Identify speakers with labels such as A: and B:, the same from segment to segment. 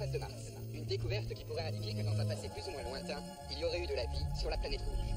A: surface de Mars. Une découverte qui pourrait indiquer que dans un passé plus ou moins lointain, il y aurait eu de la vie sur la planète rouge.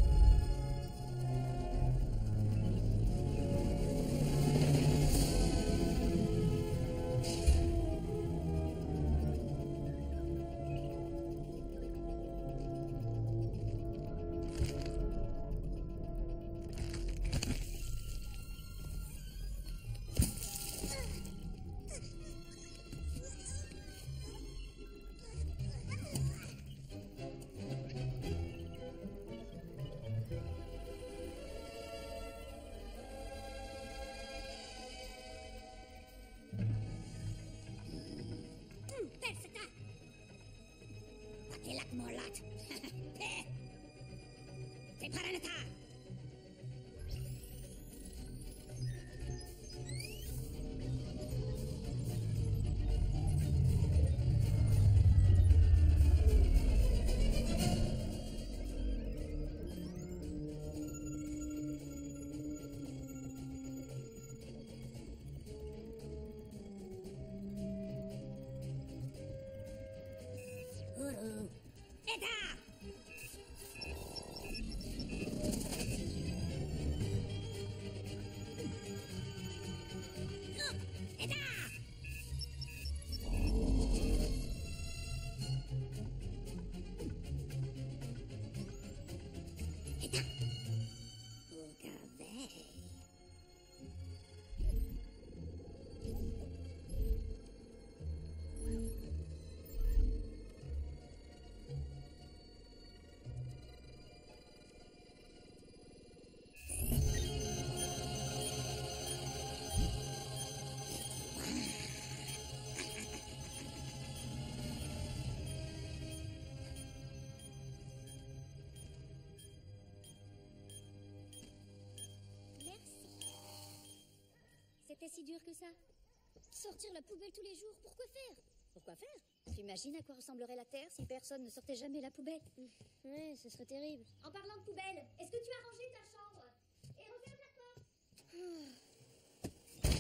B: C'était si dur que ça?
C: Sortir la poubelle tous les jours, pourquoi faire?
B: Pourquoi faire? T'imagines à quoi ressemblerait la Terre si personne ne sortait jamais la poubelle?
C: Ouais, ce serait terrible.
B: En parlant de poubelle, est-ce que tu as rangé ta chambre? Et referme la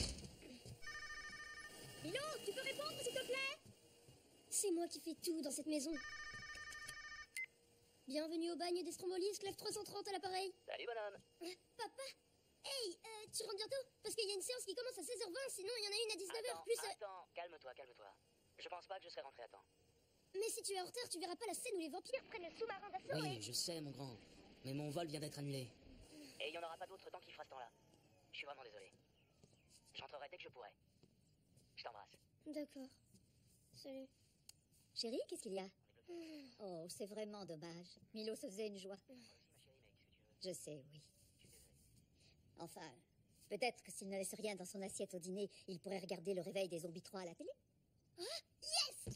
B: porte. Milo, tu peux répondre s'il te plaît?
C: C'est moi qui fais tout dans cette maison. Bienvenue au bagne des Strombolis, Clef 330 à l'appareil.
D: Salut bonhomme.
C: Papa? Hey, tu rentres bientôt? Parce qu'il y a une séance qui commence à 16h20, sinon il y en a une à 19h, plus...
D: Attends, calme-toi. Je pense pas que je serai rentré à temps.
C: Mais si tu es en retard, tu verras pas la scène où les vampires prennent le sous-marin d'assaut.
E: Oui, je sais, mon grand. Mais mon vol vient d'être annulé.
D: Et il y en aura pas d'autre tant qu'il fera ce temps-là. Je suis vraiment désolé. J'entrerai dès que je pourrai. Je t'embrasse.
C: D'accord. Salut.
B: Chérie, qu'est-ce qu'il y a? Oh, c'est vraiment dommage. Milo se faisait une joie. Je sais, oui. Enfin, peut-être que s'il ne laisse rien dans son assiette au dîner, il pourrait regarder le réveil des zombies 3 à la télé.
C: Ah, yes!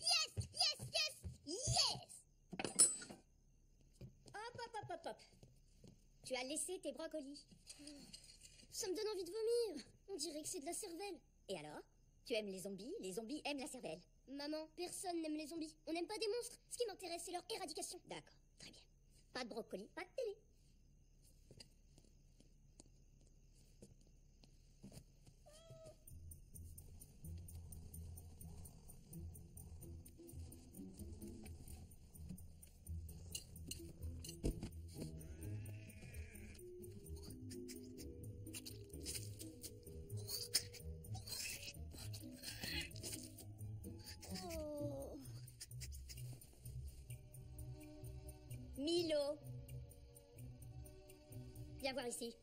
B: Hop. Tu as laissé tes brocolis.
C: Ça me donne envie de vomir. On dirait que c'est de la cervelle.
B: Et alors? Tu aimes les zombies aiment la cervelle.
C: Maman, personne n'aime les zombies. On n'aime pas des monstres. Ce qui m'intéresse, c'est leur éradication.
B: D'accord, très bien. Pas de brocolis, pas de télé. Milo, viens voir ici.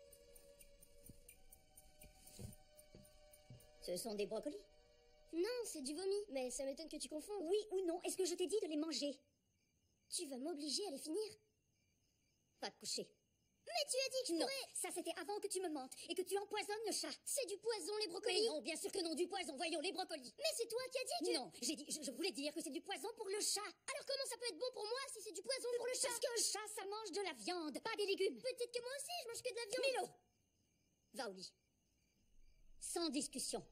B: Ce sont des brocolis?
C: Non, c'est du vomi, mais ça m'étonne que tu confondes.
B: Oui ou non? Est-ce que je t'ai dit de les manger?
C: Tu vas m'obliger à les finir?
B: Va te coucher.
C: Mais tu as dit que je pourrais...
B: Ça c'était avant que tu me mentes et que tu empoisonnes le chat.
C: C'est du poison, les brocolis.
B: Mais non, bien sûr que non, du poison, voyons, les brocolis.
C: Mais c'est toi qui as dit que...
B: Non, j'ai dit, je voulais dire que c'est du poison pour le chat.
C: Alors comment ça peut être bon pour moi si c'est du poison pour le chat?
B: Parce qu'un chat, ça mange de la viande, pas des légumes.
C: Peut-être que moi aussi, je mange que de la viande.
B: Milo, va au lit. Sans discussion.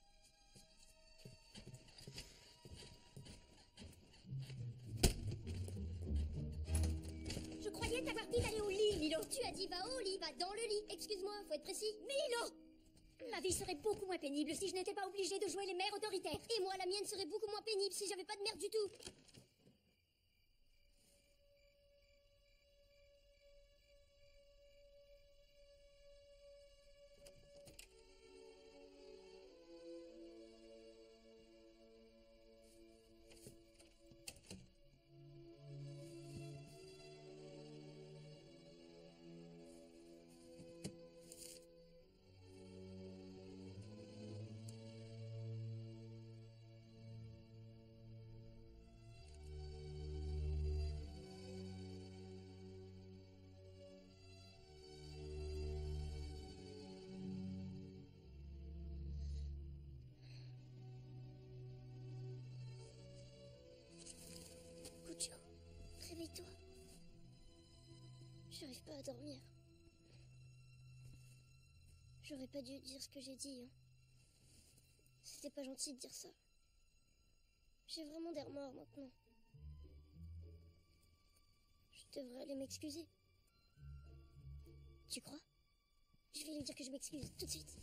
B: Je croyais t'avoir dit d'aller au lit, Milo.
C: Tu as dit va au lit, va dans le lit. Excuse-moi, faut être précis.
B: Milo! Ma vie serait beaucoup moins pénible si je n'étais pas obligée de jouer les mères autoritaires.
C: Et moi, la mienne serait beaucoup moins pénible si j'avais pas de mère du tout. Cucho, réveille-toi. J'arrive pas à dormir. J'aurais pas dû dire ce que j'ai dit, hein. C'était pas gentil de dire ça. J'ai vraiment des remords maintenant. Je devrais aller m'excuser. Tu crois? Je vais lui dire que je m'excuse tout de suite.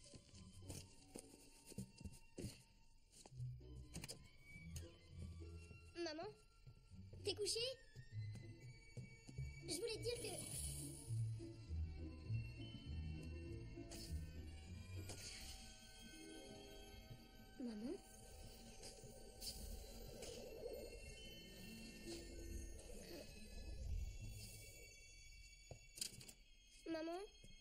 C: Maman? T'es couchée? Je voulais te dire que... Maman? Maman?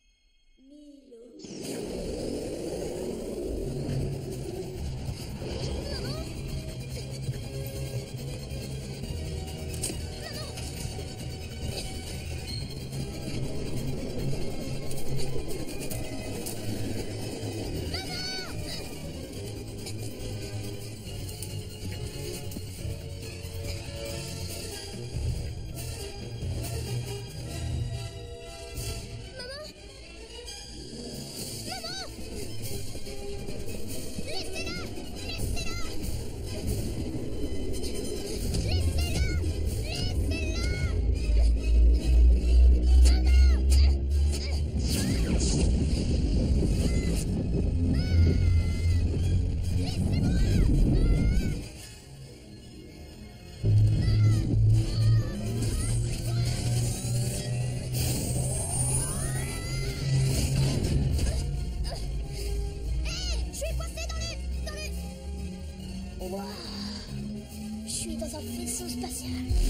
C: Je suis dans un vaisseau spatial.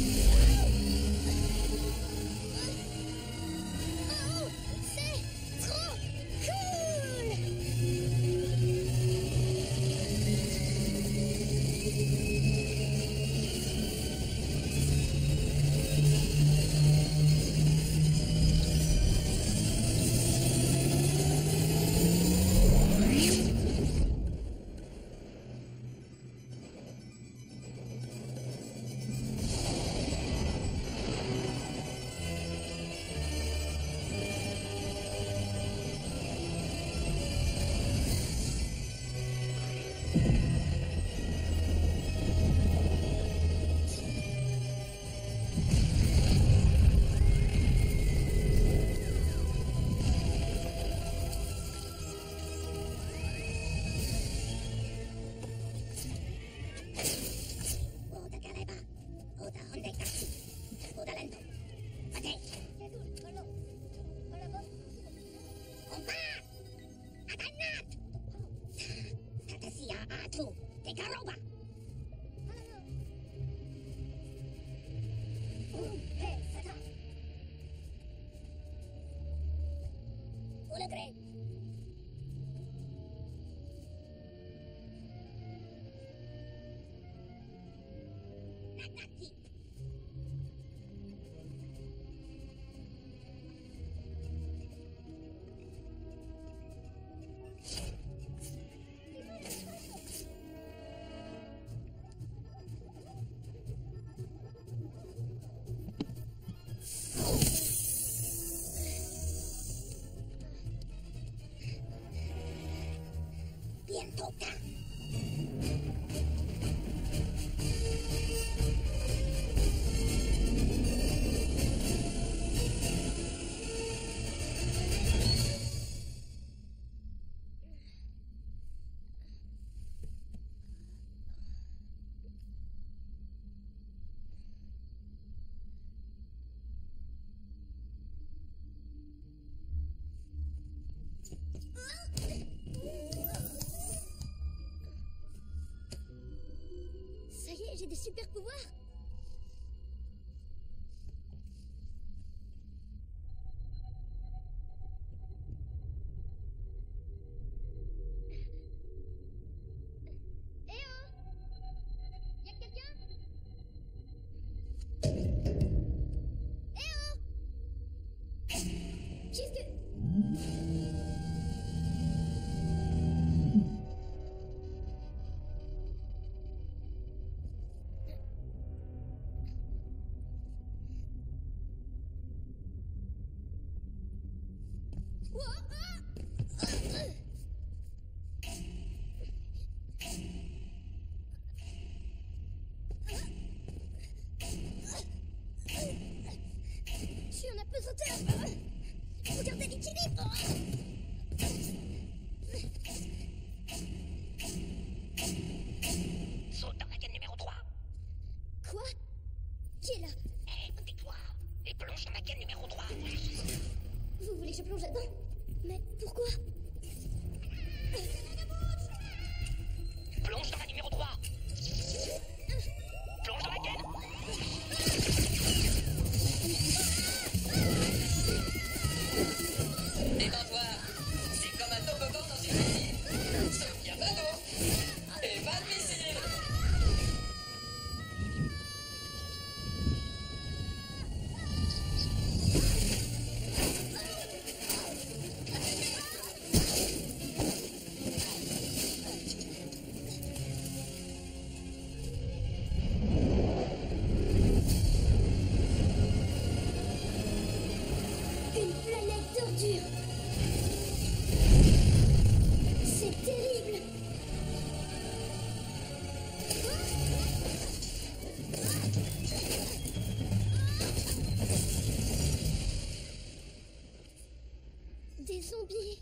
C: Oh, c'est trop cool! Ça y est, j'ai des super pouvoirs. Eh oh! Y'a quelqu'un? Eh oh! Qu'est-ce que... Je suis en apesanteur. Faut garder l'équilibre.
D: Saute dans la canne numéro 3.
C: Quoi? Qui est là?
D: Tais-toi et plonge dans la canne numéro 3.
C: Vous voulez que je plonge là-dedans? Mais pourquoi?
D: Plonge dans la numéro 3. Plonge dans la canne.
A: Détends-toi. C'est comme un toboggan dans une piscine. Sauf qu'il n'y a pas d'eau. Et pas de piscine.
C: Une planète d'ordures. C'est terrible. Des zombies.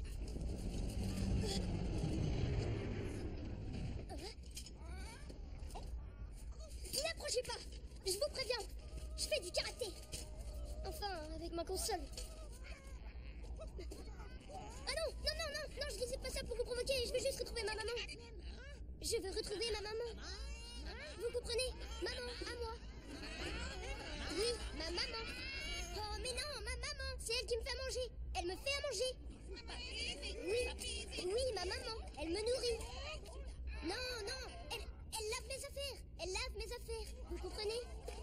C: N'approchez pas. Je vous préviens. Je fais du karaté. Enfin, avec ma console. Ah non, non, non, non, non, je disais pas ça pour vous provoquer, je veux juste retrouver ma maman. Je veux retrouver ma maman. Vous comprenez? Maman, à moi. Oui, ma maman. Oh, mais non, ma maman, c'est elle qui me fait à manger. Elle me fait à manger. Oui, oui, ma maman, elle me nourrit. Non, non, elle lave mes affaires. Elle lave mes affaires. Vous comprenez?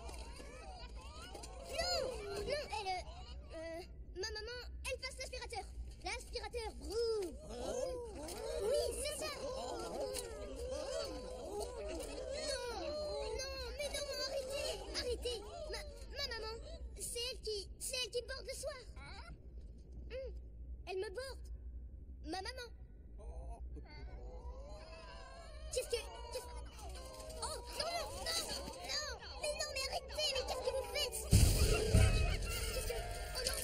C: Non, non, ma maman, elle passe l'aspirateur. L'aspirateur, brou. Oui, c'est ça. Non, non, mais non, arrêtez, arrêtez. Ma maman, c'est elle qui borde le soir. Elle me borde. Ma maman. Qu'est-ce que... Oh, non, non, non, non. Mais non, mais arrêtez, mais qu'est-ce que vous faites? Qu'est-ce que... Oh non.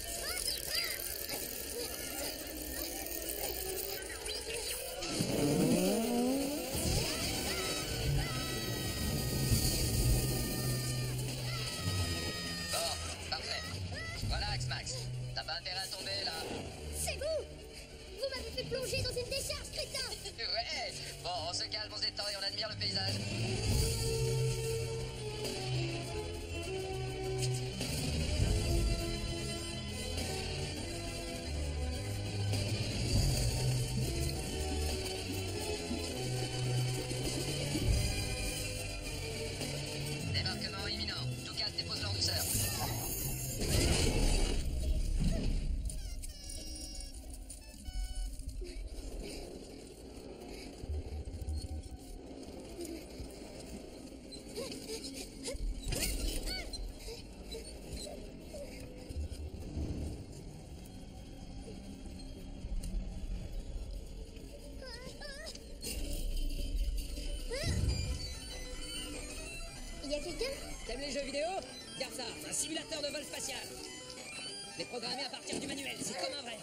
A: Bon, parfait. Relax, Max. T'as pas intérêt à tomber, là.
C: C'est vous. Vous m'avez fait plonger dans une décharge, crétin.
A: Ouais. Bon, on se calme, on se détend et on admire le paysage. Débarquement imminent. Tout calme, dépose-le en douceur.
C: Il y a quelqu'un?
E: T'aimes les jeux vidéo? Regarde ça, un simulateur de vol spatial. Mais programmé à partir du manuel, c'est comme un vrai.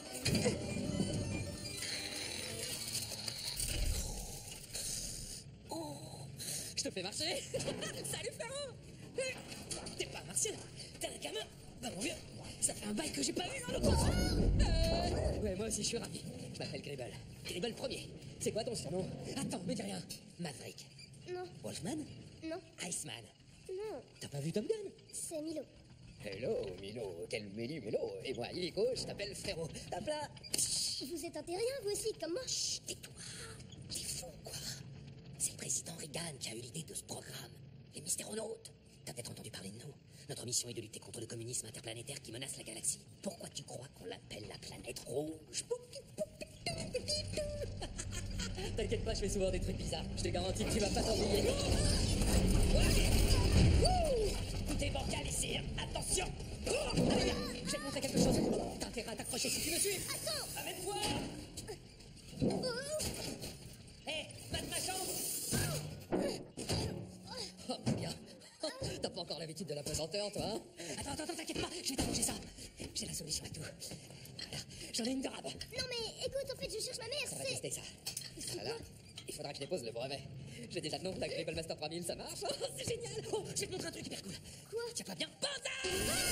E: Oh, je te fais marcher. Salut frérot. T'es pas un martien, t'es un gamin. Bah mon vieux, ça fait un bail que j'ai pas vu dans le coin. Ouais, moi aussi je suis ravi. m'appelle Gribble. Gribble premier. C'est quoi ton surnom? Attends, me dis rien. Maverick.
C: Non,
E: Wolfman?
C: non,
E: Iceman.
C: non,
E: T'as pas vu Top Gun?
C: c'est Milo.
E: Hello, Milo. Quel Mélo. Et moi, Illico, je t'appelle frérot. Tape là.
C: Vous êtes un terrien, vous aussi, comme moi.
E: Chut, tais-toi. T'es fou, quoi. C'est le président Reagan qui a eu l'idée de ce programme. Les mystéronautes. T'as peut-être entendu parler de nous. Notre mission est de lutter contre le communisme interplanétaire qui menace la galaxie. Pourquoi tu crois qu'on l'appelle la planète rouge? T'inquiète pas, je fais souvent des trucs bizarres. Je te garantis que tu vas pas t'ennuyer. Tout est bancal ici. Attention. Allez, viens. Je vais te montrer quelque chose. T'as intérêt à t'accrocher si tu me suis.
C: Attends.
E: Amène-toi. Hé, va de ma chambre. Oh, bien. T'as pas encore l'habitude de la pesanteur, toi, hein? Attends, t'inquiète pas, je vais t'arranger ça. J'ai la solution à tout. Voilà, j'en ai une de rab.
C: Non, mais écoute, en fait, je cherche ma mère,
E: Ça va
C: c'est...
E: tester ça. Voilà, il faudra que je dépose le brevet. J'ai déjà le nom de la Gribble Master 3000, ça marche? Oh, c'est génial! Oh, je vais te montrer un truc hyper cool.
C: Quoi?
E: Tiens pas bien. Banzai!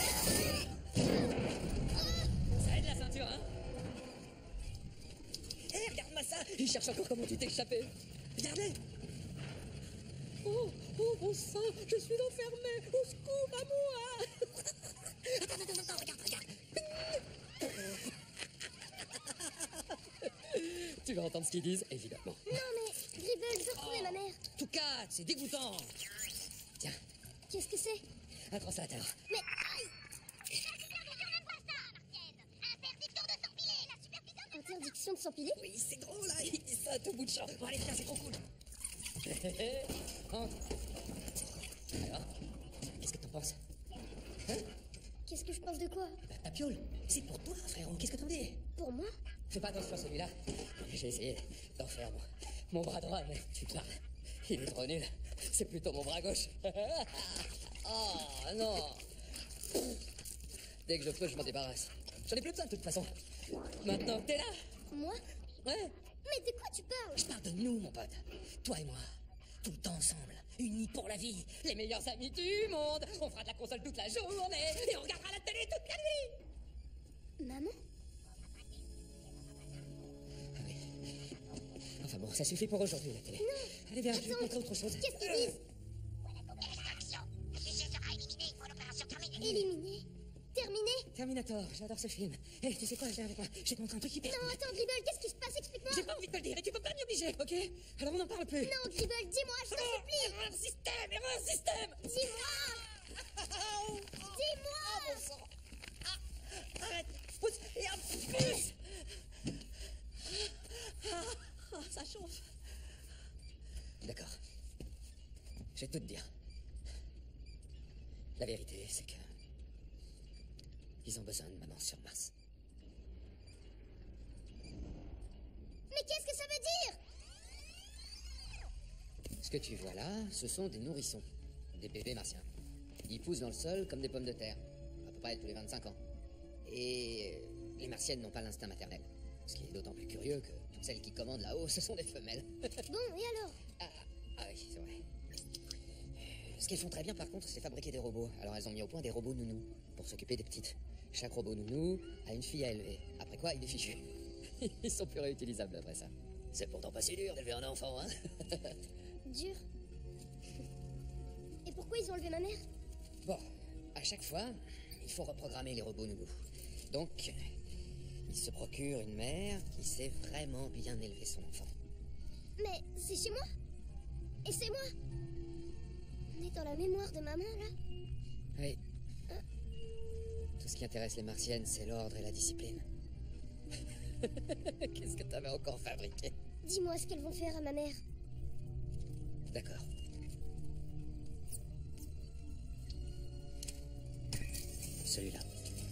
E: Ça aide la ceinture, hein? Hé, regarde-moi ça! Il cherche encore comment tu t'es échappé. Regardez! Oh, mon sang, je suis enfermé. Au secours, à moi! Attends, regarde. Tu vas entendre ce qu'ils disent, évidemment.
C: Non, mais Gribble, je veux retrouver ma mère.
E: Tout cas, c'est dégoûtant. Tiens,
C: Qu'est-ce que c'est?
E: un translateur.
C: Mais... Aïe! Interdiction de s'empiler?
E: Oui, c'est drôle, là. Il dit ça à tout bout de champ. Bon, allez, viens, c'est trop cool. Entre. Alors, qu'est-ce que t'en penses? Hein?
C: Qu'est-ce que je pense de quoi?
E: Bah, ta piole, c'est pour toi, frérot. Qu'est-ce que t'en dis?
C: Pour moi?
E: Fais pas attention à celui-là. J'ai essayé d'en faire mon bras droit, mais tu te marres. Il est trop nul. C'est plutôt mon bras gauche. Oh, non. Dès que je peux, je m'en débarrasse. J'en ai plus besoin de toute façon. Maintenant que t'es là.
C: Moi?
E: Ouais.
C: Mais de quoi tu parles?
E: Je parle de nous, mon pote. Toi et moi. Tout le temps ensemble. Unis pour la vie. Les meilleurs amis du monde. On fera de la console toute la journée. Et on regardera la télé toute la nuit.
C: Maman?
E: Ah oui. Enfin bon, ça suffit pour aujourd'hui, la télé.
C: Non.
E: Allez, viens, je vais te
C: Attends.
E: montrer autre chose.
C: Qu'est-ce qu'ils disent? Éliminé? Terminé?
E: Terminator, j'adore ce film. Hé, tu sais quoi, viens avec moi. Je vais te montrer un truc hyper
C: Non,
E: cool.
C: attends, Gribble, qu'est-ce qui se passe? Explique-moi!
E: J'ai pas envie de te le dire et tu peux pas m'y obliger, ok? Alors on n'en parle plus.
C: Non, Gribble, dis-moi, je t'en supplie!
E: Erreur système!
C: Dis-moi! Dis-moi!
E: Arrête, pousse et un pouce. Ça chauffe. D'accord. Je vais tout te dire. La vérité, c'est que... ils ont besoin de maman sur Mars.
C: Mais qu'est-ce que ça veut dire?
E: Ce que tu vois là, ce sont des nourrissons. Des bébés martiens. Ils poussent dans le sol comme des pommes de terre. À peu près tous les 25 ans. Et les martiennes n'ont pas l'instinct maternel. Ce qui est d'autant plus curieux que toutes celles qui commandent là-haut, ce sont des femelles.
C: Bon, et alors?
E: Ah oui, c'est vrai. Ce qu'elles font très bien, par contre, c'est fabriquer des robots. Alors elles ont mis au point des robots nounous pour s'occuper des petites. Chaque robot nounou a une fille à élever. Après quoi, il est fichu. Ils sont plus réutilisables après ça. C'est pourtant pas si dur d'élever un enfant, hein.
C: Dur. Et pourquoi ils ont enlevé ma mère?
E: Bon, à chaque fois, il faut reprogrammer les robots nounous. Donc, ils se procurent une mère qui sait vraiment bien élever son enfant.
C: Mais c'est chez moi? Et c'est moi? On est dans la mémoire de maman, là?
E: Oui. Tout ce qui intéresse les martiennes, c'est l'ordre et la discipline. Qu'est-ce que t'avais encore fabriqué?
C: Dis-moi ce qu'elles vont faire à ma mère.
E: D'accord. Celui-là.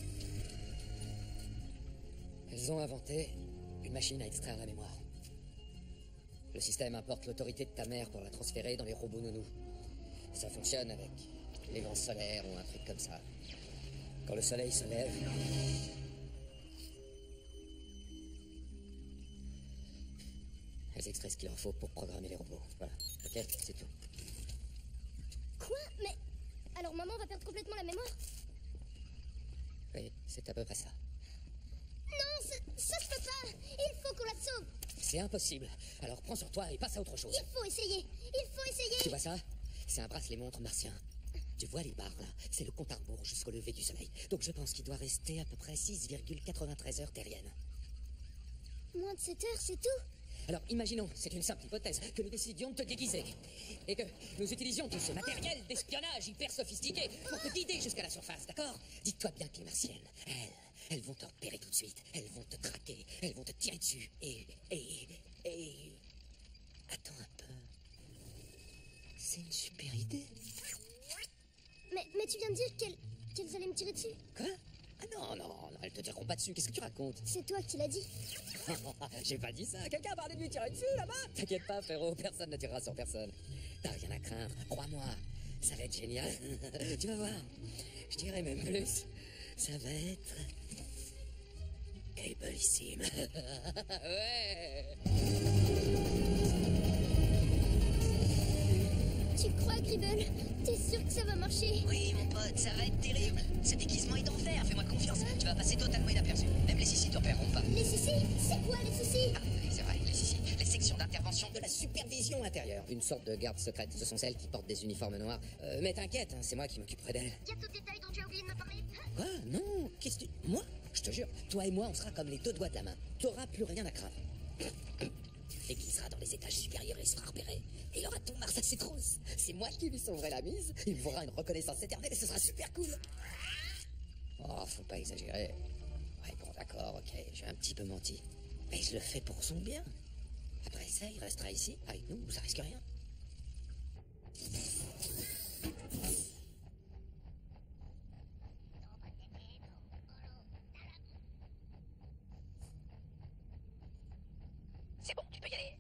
E: Elles ont inventé une machine à extraire la mémoire. Le système importe l'autorité de ta mère pour la transférer dans les robots nounous. Ça fonctionne avec les vents solaires ou un truc comme ça. Quand le soleil se lève... elles extraient ce qu'il leur faut pour programmer les robots. Voilà. Ok, c'est tout.
C: Quoi? Mais... Alors maman va perdre complètement la mémoire?
E: Oui, c'est à peu près ça.
C: Non, Ça se peut pas. Il faut qu'on la sauve.
E: C'est impossible. Alors prends sur toi et passe à autre chose.
C: Il faut essayer. Il faut essayer.
E: Tu vois ça? C'est un bracelet-montre martien. Tu vois les barres là? C'est le compte à rebours jusqu'au lever du soleil. Donc je pense qu'il doit rester à peu près 6,93 heures terriennes.
C: Moins de 7 heures, c'est tout.
E: Alors imaginons, c'est une simple hypothèse, que nous décidions de te déguiser. Et que nous utilisions tout ce matériel d'espionnage hyper sophistiqué pour te guider jusqu'à la surface, d'accord? Dis-toi bien que les martiennes, elles vont te repérer tout de suite. Elles vont te traquer, elles vont te tirer dessus. Et... Attends un peu. C'est une super idée.
C: Mais tu viens de dire qu'elles allaient me tirer dessus.
E: Quoi? Ah non, elles te tireront pas dessus, qu'est-ce que tu racontes?
C: C'est toi qui l'as dit.
E: J'ai pas dit ça, quelqu'un a parlé de lui tirer dessus là-bas? T'inquiète pas frérot, personne ne tirera sur personne. T'as rien à craindre, crois-moi, ça va être génial. Tu vas voir, je dirais même plus, ça va être... Cableissime. Ouais.
C: Tu crois, Gribble? T'es sûr que ça va marcher?
D: Oui, mon pote, ça va être terrible. Ce déguisement est d'enfer, fais-moi confiance. Tu vas passer totalement inaperçu. Même les sissis te repéreront pas.
C: Les sissis? C'est quoi les sissis?
D: Ah oui, c'est vrai, les sissis. Les sections d'intervention
E: De la supervision intérieure. Une sorte de garde secrète. Ce sont celles qui portent des uniformes noirs. Mais t'inquiète, hein, c'est moi qui m'occuperai d'elles.
C: Y a d'autres détails dont tu as oublié de me parler?
E: Quoi? Non, qu'est-ce que tu... Moi? Je te jure, toi et moi, on sera comme les deux doigts de la main. T'auras plus rien à craindre. Et qui sera dans les étages supérieurs et se fera repérer. Et il aura ton Mars à ses trousses. C'est moi qui lui sauverai la mise. Il me fera une reconnaissance éternelle et ce sera super cool. Oh, faut pas exagérer. Ouais, bon, d'accord, ok, j'ai un petit peu menti. Mais je le fais pour son bien. Après ça, il restera ici, avec nous, ça risque rien.
D: C'est bon, tu peux y aller.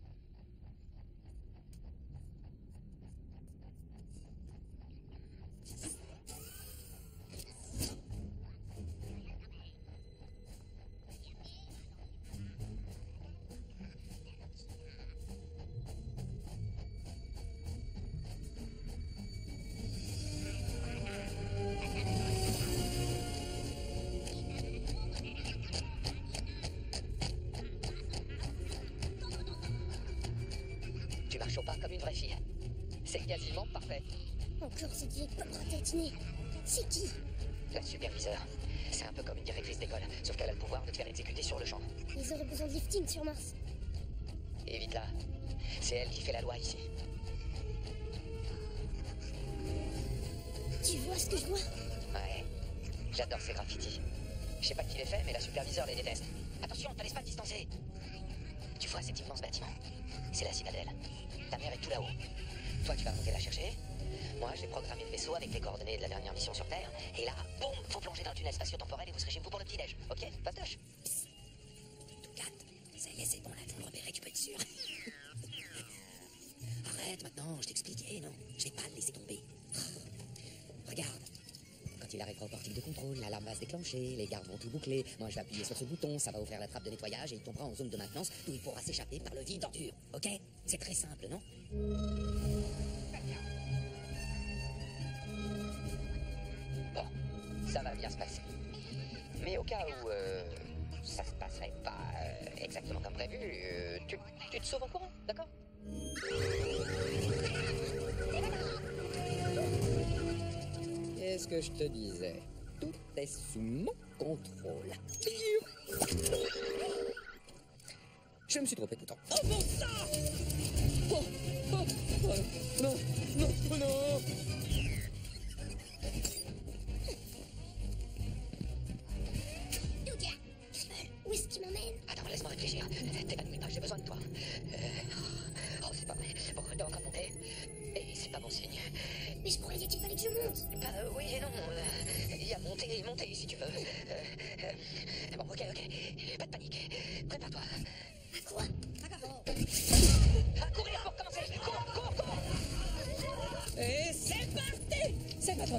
D: Tu marches au pas comme une vraie fille. C'est quasiment parfait.
C: Encore cette vieille pomme ratatinée. C'est qui?
D: La superviseure, c'est un peu comme une directrice d'école, sauf qu'elle a le pouvoir de te faire exécuter sur le champ.
C: Ils auraient besoin de lifting sur Mars.
D: Évite-la. C'est elle qui fait la loi ici.
C: Tu vois ce que je vois?
D: Ouais. J'adore ces graffitis. Je sais pas qui les fait, mais la superviseure les déteste. Attention, te laisse pas te distancer. Tu vois cet immense bâtiment? C'est la citadelle. Ta mère est tout là-haut. Toi, tu vas monter la chercher. Moi, j'ai programmé le vaisseau avec les coordonnées de la dernière mission sur Terre. Et là, boum, faut plonger dans le tunnel spatio-temporel et vous serez chez vous pour le petit-déj. Ok? Passe d'âge.
E: Tout calme. Ça y est, c'est bon, là, tu me repérer, tu peux être sûr. Arrête maintenant, je t'expliquais, non? Je vais pas le laisser tomber. Regarde. Quand il arrivera au portique de contrôle, l'alarme va se déclencher, les gardes vont tout boucler. Moi, je vais appuyer sur ce bouton, ça va ouvrir la trappe de nettoyage et il tombera en zone de maintenance où il pourra s'échapper par le vide d'ordure. Ok? C'est très simple, non?
D: Bon, ça va bien se passer. Mais au cas où ça se passerait pas exactement comme prévu, tu te sauves en courant, d'accord?
E: Qu'est-ce que je te disais? Tout est sous mon contrôle. Je me suis trompé tout le temps. Oh mon sang! Oh, oh, oh, non, non, oh non!
C: Douga! Où est-ce qu'il m'emmène?
D: Attends, laisse-moi réfléchir. T'évanouis pas, j'ai besoin de toi. Oh, c'est pas vrai. Bon, t'es en train de monter. Et c'est pas bon signe.
C: Mais je croyais qu'il fallait que je monte.
D: Bah oui et non. Il y a monter et monter si tu veux. Bon, ok. Pas de panique. Prépare-toi.
C: À quoi?
D: À courir pour commencer. Cours.
E: Et c'est parti! C'est pas toi.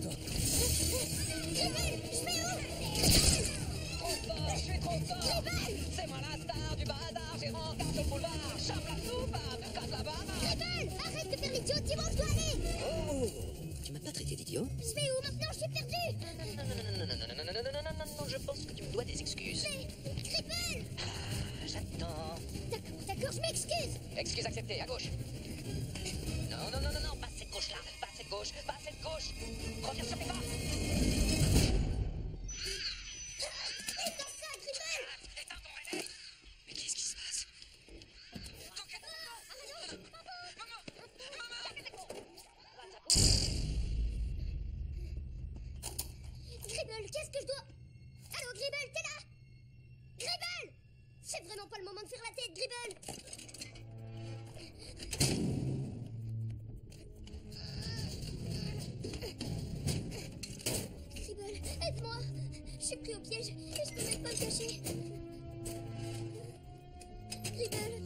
D: Trop fort, je suis trop fort. C'est moi la star du bazar. J'ai regarde au boulevard. Chope la soupe, casse la barre.
C: Gribble! Arrête de faire l'idiot, Timon, dois aller!
E: Oh! Tu m'as pas traité d'idiot?
C: Je vais où maintenant? Je suis perdu!
D: Non, je pense que tu me dois des excuses.
C: Mais, Gribble! excuse.
D: Excuse acceptée, à gauche. Non, non, non, non, non, pas cette gauche-là. Pas cette gauche, pas cette gauche. Reviens sur tes pas.
C: Éteins ça, Gribble.
D: Éteins ton réveil. Mais qu'est-ce qui se passe?
C: Gribble, qu'est-ce que je dois... Allô, Gribble, t'es là? Gribble! C'est vraiment pas le moment de faire la tête, Gribble! Gribble, aide-moi! Je suis pris au piège et je peux même pas me cacher. Gribble!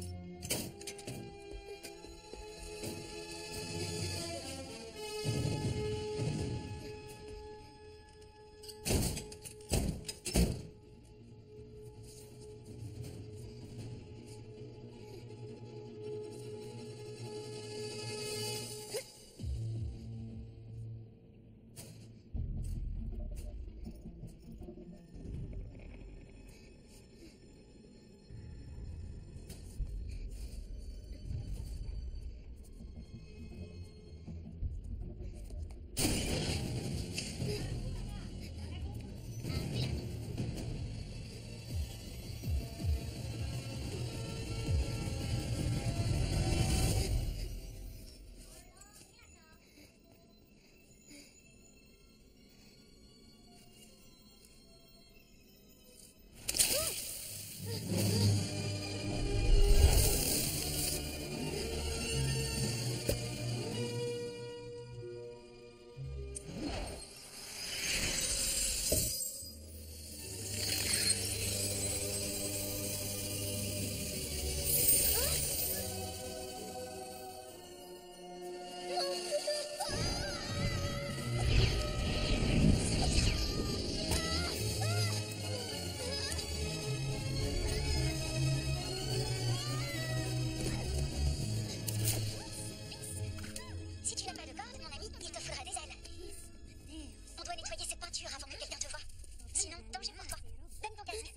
B: Si tu n'as pas de corde, mon ami, il te faudra des ailes. On doit nettoyer cette peinture avant que quelqu'un te voie. Sinon, danger pour toi. Donne ton casque.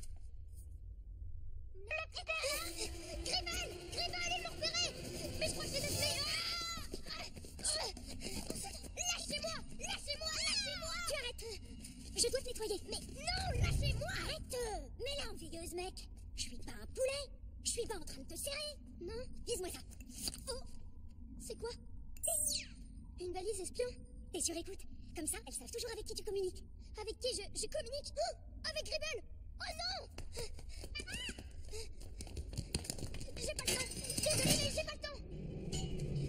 C: Le petit père! Gribble! Gribble, ils l'ont repéré! Mais je crois que c'est de fait... Lâchez-moi! Lâchez-moi! Lâchez-moi!
B: Tu arrêtes. Je dois te nettoyer.
C: Mais non, lâchez-moi!
B: Arrête. Mets-la en veilleuse, mec. Je suis pas un poulet. Je suis pas en train de te serrer.
C: Non?
B: Dis-moi ça.
C: Oh! C'est quoi? Une valise espion?
B: T'es sur écoute. Comme ça, elles savent toujours avec qui tu communiques.
C: Avec qui je communique? Oh! Avec Gribble! Oh non! J'ai pas le temps! Désolé, mais j'ai pas le temps!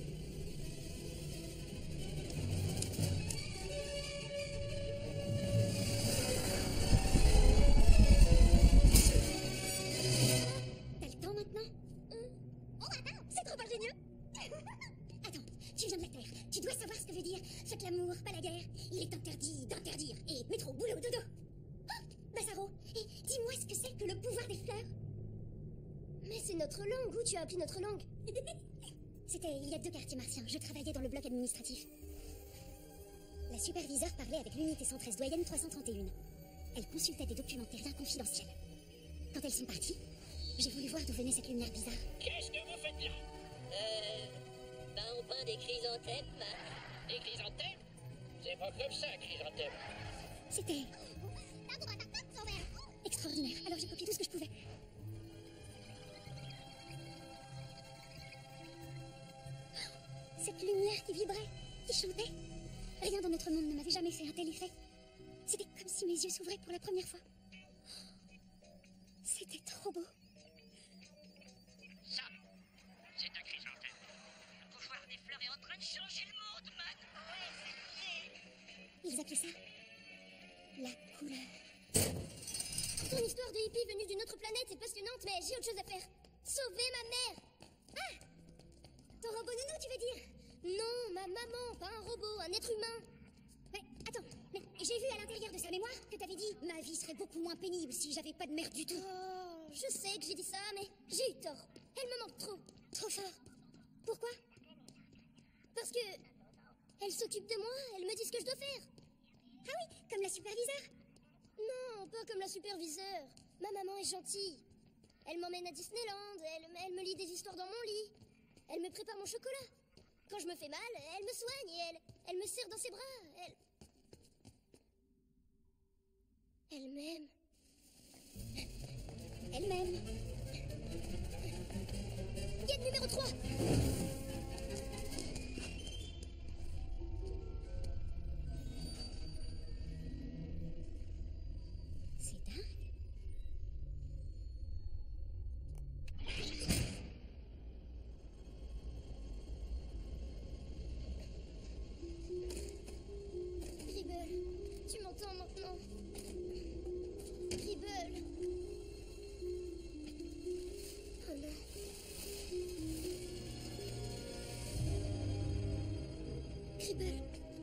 B: T'as le temps maintenant?
C: Oh, attends! C'est trop ingénieux!
B: Attends, tu viens de la Terre. Tu dois savoir ce que veut dire. Faites l'amour, pas la guerre. Il est interdit d'interdire. Et métro, boulot, dodo. Oh, Bazaro, et dis-moi ce que c'est que le pouvoir des fleurs.
C: Mais c'est notre langue! Où tu as appris notre langue?
B: C'était il y a 2 quartiers martiens. Je travaillais dans le bloc administratif. La superviseure parlait avec l'unité 113 doyenne 331. Elle consultait des documents terriens confidentiels. Quand elles sont parties, j'ai voulu voir d'où venait cette lumière bizarre.
F: Qu'est-ce que vous faites là?
G: Ben on peint des chrysanthèmes.
F: Des chrysanthèmes? C'est pas comme ça, chrysanthème.
B: C'était extraordinaire. Alors j'ai copié tout ce que je pouvais. Cette lumière qui vibrait, qui chantait. Rien dans notre monde ne m'avait jamais fait un tel effet. C'était comme si mes yeux s'ouvraient pour la première fois. C'était trop beau.
F: Ça, c'est un chrysanthème. Le pouvoir des fleurs est en train de changer le monde, man.
B: Ils appelaient ça la couleur.
C: Ton histoire de hippie venue d'une autre planète est passionnante, mais j'ai autre chose à faire. Sauver ma mère!
B: Ah! Ton robot nounou, tu veux dire?
C: Non, ma maman, pas un robot, un être humain.
B: Mais attends, mais j'ai vu à l'intérieur de sa mémoire que t'avais dit ma vie serait beaucoup moins pénible si j'avais pas de mère du tout.
C: Oh, je sais que j'ai dit ça, mais j'ai eu tort. Elle me manque trop.
B: Trop fort. Pourquoi?
C: Parce que... elle s'occupe de moi, elle me dit ce que je dois faire.
B: Ah oui, comme la superviseure.
C: Non, pas comme la superviseure. Ma maman est gentille. Elle m'emmène à Disneyland, elle me lit des histoires dans mon lit. Elle me prépare mon chocolat. Quand je me fais mal, elle me soigne et elle me serre dans ses bras. Elle m'aime. Elle m'aime. Quête numéro 3.
B: C'est dingue.
C: Gribble, tu m'entends maintenant? Gribble. Oh non. Gribble.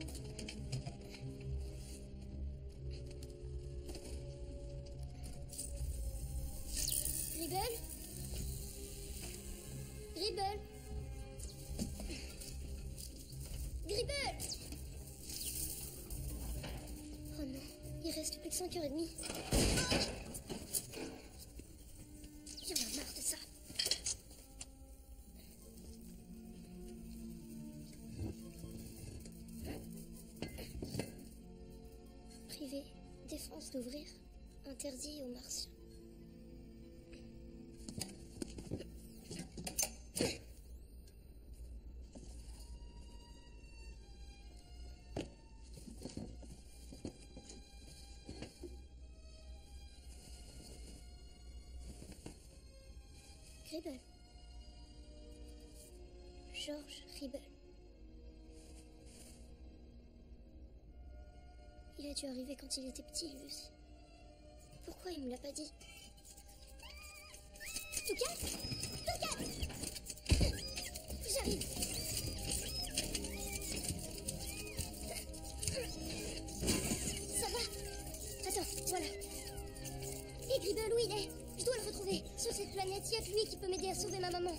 C: Gribble. Gribble. Gribble. Oh non, il reste plus que 5h30. J'en ai marre de ça. Privé, défense d'ouvrir, interdit aux Martiens. Gribble. George Gribble. Il a dû arriver quand il était petit, lui aussi. Pourquoi il me l'a pas dit? Toucan? Toucan! J'arrive. Ça va? Attends, voilà. Et Gribble, où il est? Je dois le retrouver. Sur cette planète, il n'y a que lui qui peut m'aider à sauver ma maman.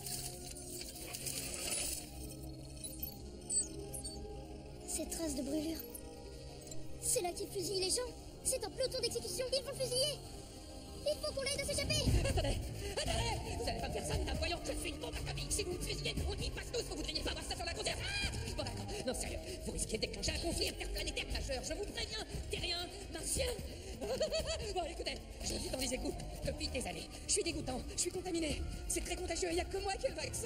C: Cette trace de brûlure. C'est là qu'il fusille les gens. C'est un peloton d'exécution. Ils vont le fusiller. Il faut qu'on l'aide à s'échapper.
D: Attendez! Vous allez pas me faire ça, Nina, voyons, je suis une bombe atomique. Si vous me fusillez, on y passe tous. Vous voudriez pas avoir ça sur la grossière. Bon, d'accord. Non, sérieux, vous risquez de déclencher un conflit interplanétaire majeur. Je vous préviens, terrien, martien. Bon, écoutez, je vis dans les égouts depuis des années. Je suis dégoûtant, je suis contaminé. C'est très contagieux, il n'y a que moi qui ai le vaccin.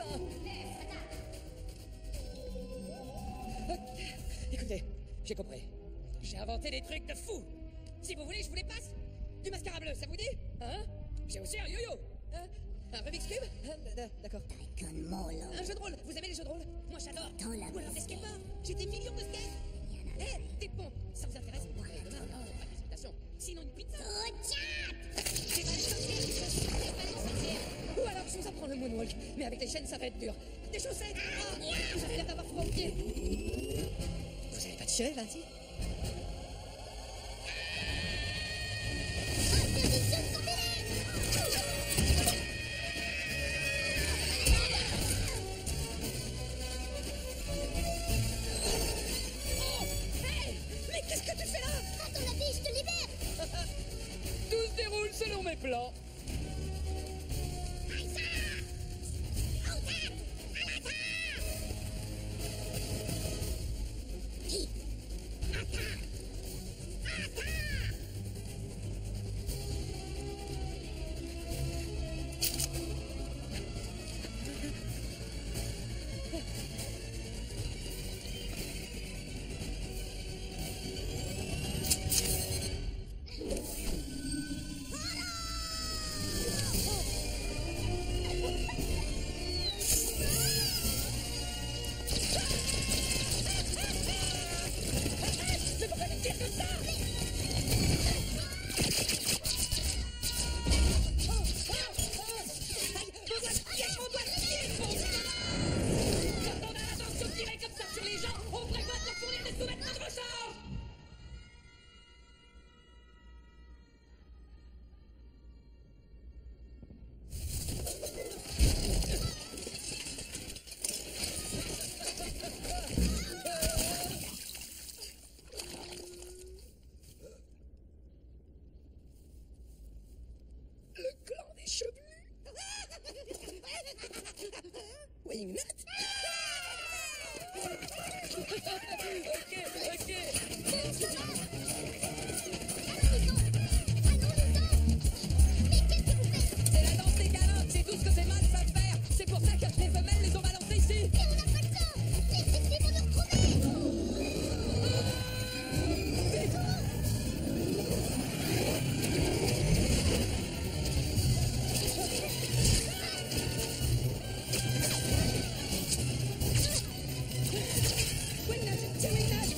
D: Écoutez, j'ai compris. J'ai inventé des trucs de fou. Si vous voulez, je vous les passe. Du mascara bleu, ça vous dit? Hein? J'ai aussi un yo-yo. Hein? Un Rubik's Cube? D'accord. Un jeu de rôle. Vous aimez les jeux de rôle? Moi, j'adore. Ou alors des skateboards. J'ai des millions de skates. Des ponts. Ça vous intéresse? Demain, pas de précipitation. Sinon, une pizza. J'ai pas de chaussettes. Ou alors, je vous apprends le moonwalk. Mais avec les chaînes, ça va être dur. Des chaussettes. Vous avez l'air d'avoir froid aux pieds. Vous avez pas de cheveux, Vinci? Qu'est-ce que tu fais là?
C: Attends la vie, je te libère.
D: Tout se déroule selon mes plans.
C: Qui? Attaque.
E: playing nuts.
A: C'est la danse des câlins, c'est tout ce que ces mâles savent faire. C'est pour ça que les femelles les ont balancés ici.
C: Mais on n'a pas le temps. Les vont nous retrouver.
A: Wingnut, c'est Wingnut.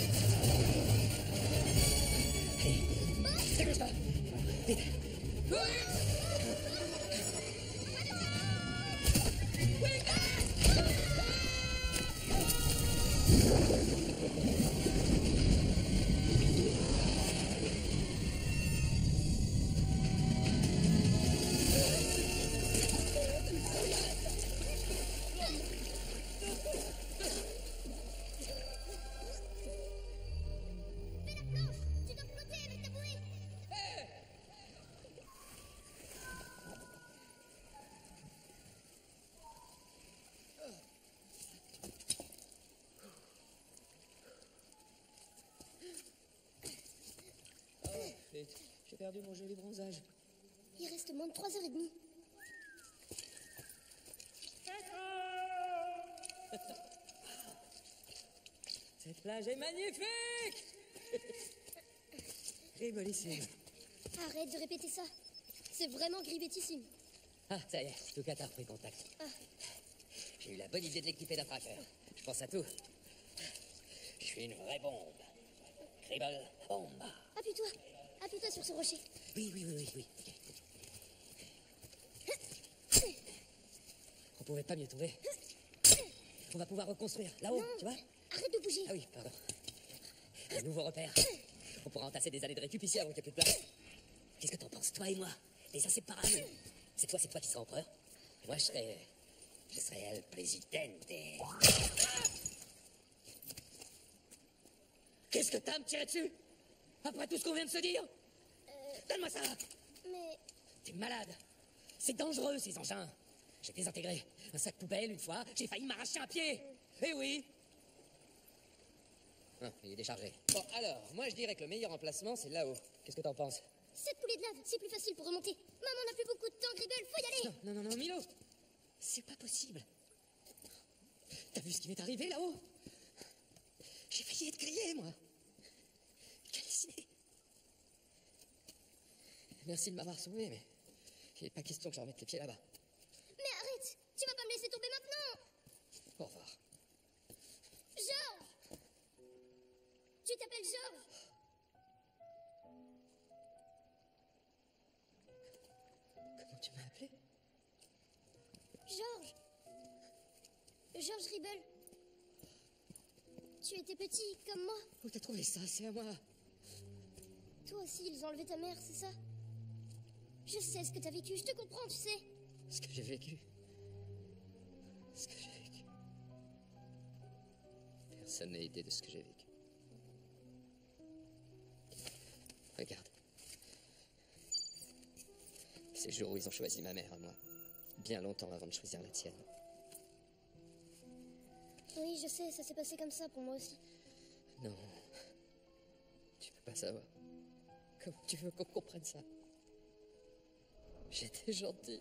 E: Dépêche-toi. Vite.
C: Fais la planche. Tu dois flotter avec ta bouée.
E: J'ai perdu mon joli bronzage.
C: Il reste moins de 3h30.
E: Cette plage est magnifique. Ribolissime.
C: Arrête de répéter ça. C'est vraiment grivettissime.
E: Ah, ça y est, Stuka a repris contact. J'ai eu la bonne idée de l'équiper d'un tracker. Je pense à tout. Je suis une vraie bombe. Cribble bombe.
C: Appuie-toi. Appuie-toi sur ce rocher.
E: Oui. On pouvait pas mieux trouver. On va pouvoir reconstruire là-haut,
C: Non.
E: tu vois?
C: Arrête de bouger.
E: Ah oui, pardon. Un nouveau repère. On pourra entasser des années de récup ici avant qu'il n'y ait plus de place. Qu'est-ce que t'en penses, toi et moi? Les inséparables. C'est toi qui seras empereur. Et moi, je serai el presidente. Qu'est-ce que t'as à me tirer dessus? Après tout ce qu'on vient de se dire? Donne-moi ça.
C: Mais
E: T'es malade. C'est dangereux, ces engins. J'ai désintégré un sac poubelle une fois. J'ai failli m'arracher un pied. Eh oui. Ah, il est déchargé. Bon, alors, moi je dirais que le meilleur emplacement, c'est là-haut. Qu'est-ce que t'en penses?
C: cette coulée de lave, c'est plus facile pour remonter. Maman n'a plus beaucoup de temps, Gribble, faut y aller.
E: Non, Milo. C'est pas possible. T'as vu ce qui m'est arrivé là-haut? J'ai failli être grillé, moi. Calciné. Merci de m'avoir sauvé, mais il n'est pas question que je remette les pieds là-bas.
C: Mais arrête, tu vas pas me laisser tomber maintenant.
E: Au revoir.
C: Georges! Tu t'appelles Georges?
E: Comment tu m'as appelé?
C: Georges. Georges Gribble. Tu étais petit comme moi.
E: Où t'as trouvé ça? C'est à moi.
C: Toi aussi, ils ont enlevé ta mère, c'est ça? Je sais ce que t'as vécu, je te comprends, tu sais.
E: Ce que j'ai vécu. Ce que j'ai vécu. Personne n'a idée de ce que j'ai vécu. Regarde. C'est le jour où ils ont choisi ma mère à moi. Bien longtemps avant de choisir la tienne.
C: Oui, je sais, ça s'est passé comme ça pour moi aussi.
E: Non. Tu peux pas savoir. Comment tu veux qu'on comprenne ça? J'étais gentil.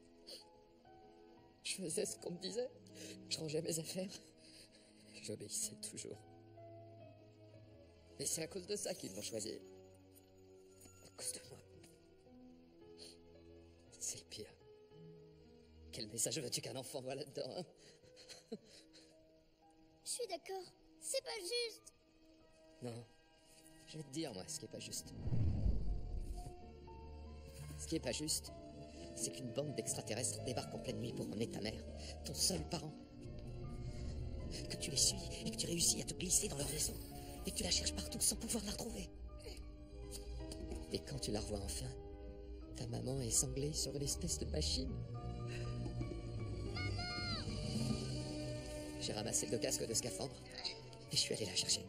E: Je faisais ce qu'on me disait. Je rangeais mes affaires. J'obéissais toujours. Mais c'est à cause de ça qu'ils m'ont choisi. À cause de moi. C'est le pire. Quel message veux-tu qu'un enfant voit là-dedans, hein?
C: Je suis d'accord, c'est pas juste.
E: Non. Je vais te dire, moi, ce qui est pas juste. Ce qui est pas juste, c'est qu'une bande d'extraterrestres débarque en pleine nuit pour emmener ta mère, ton seul parent. Que tu les suis et que tu réussis à te glisser dans leur vaisseau. Et que tu la cherches partout sans pouvoir la retrouver. Et quand tu la revois enfin, ta maman est sanglée sur une espèce de machine. J'ai ramassé le casque de scaphandre et je suis allé la chercher.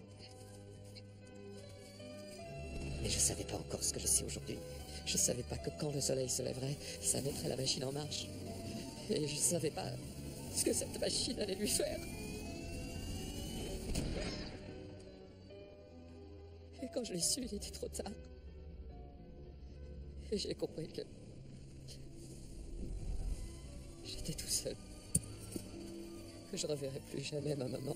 E: Mais je savais pas encore ce que je sais aujourd'hui. Je savais pas que quand le soleil se lèverait, ça mettrait la machine en marche. Et je savais pas ce que cette machine allait lui faire. Et quand je l'ai su, il était trop tard. Et j'ai compris que j'étais tout seul. Que je reverrai plus jamais ma maman.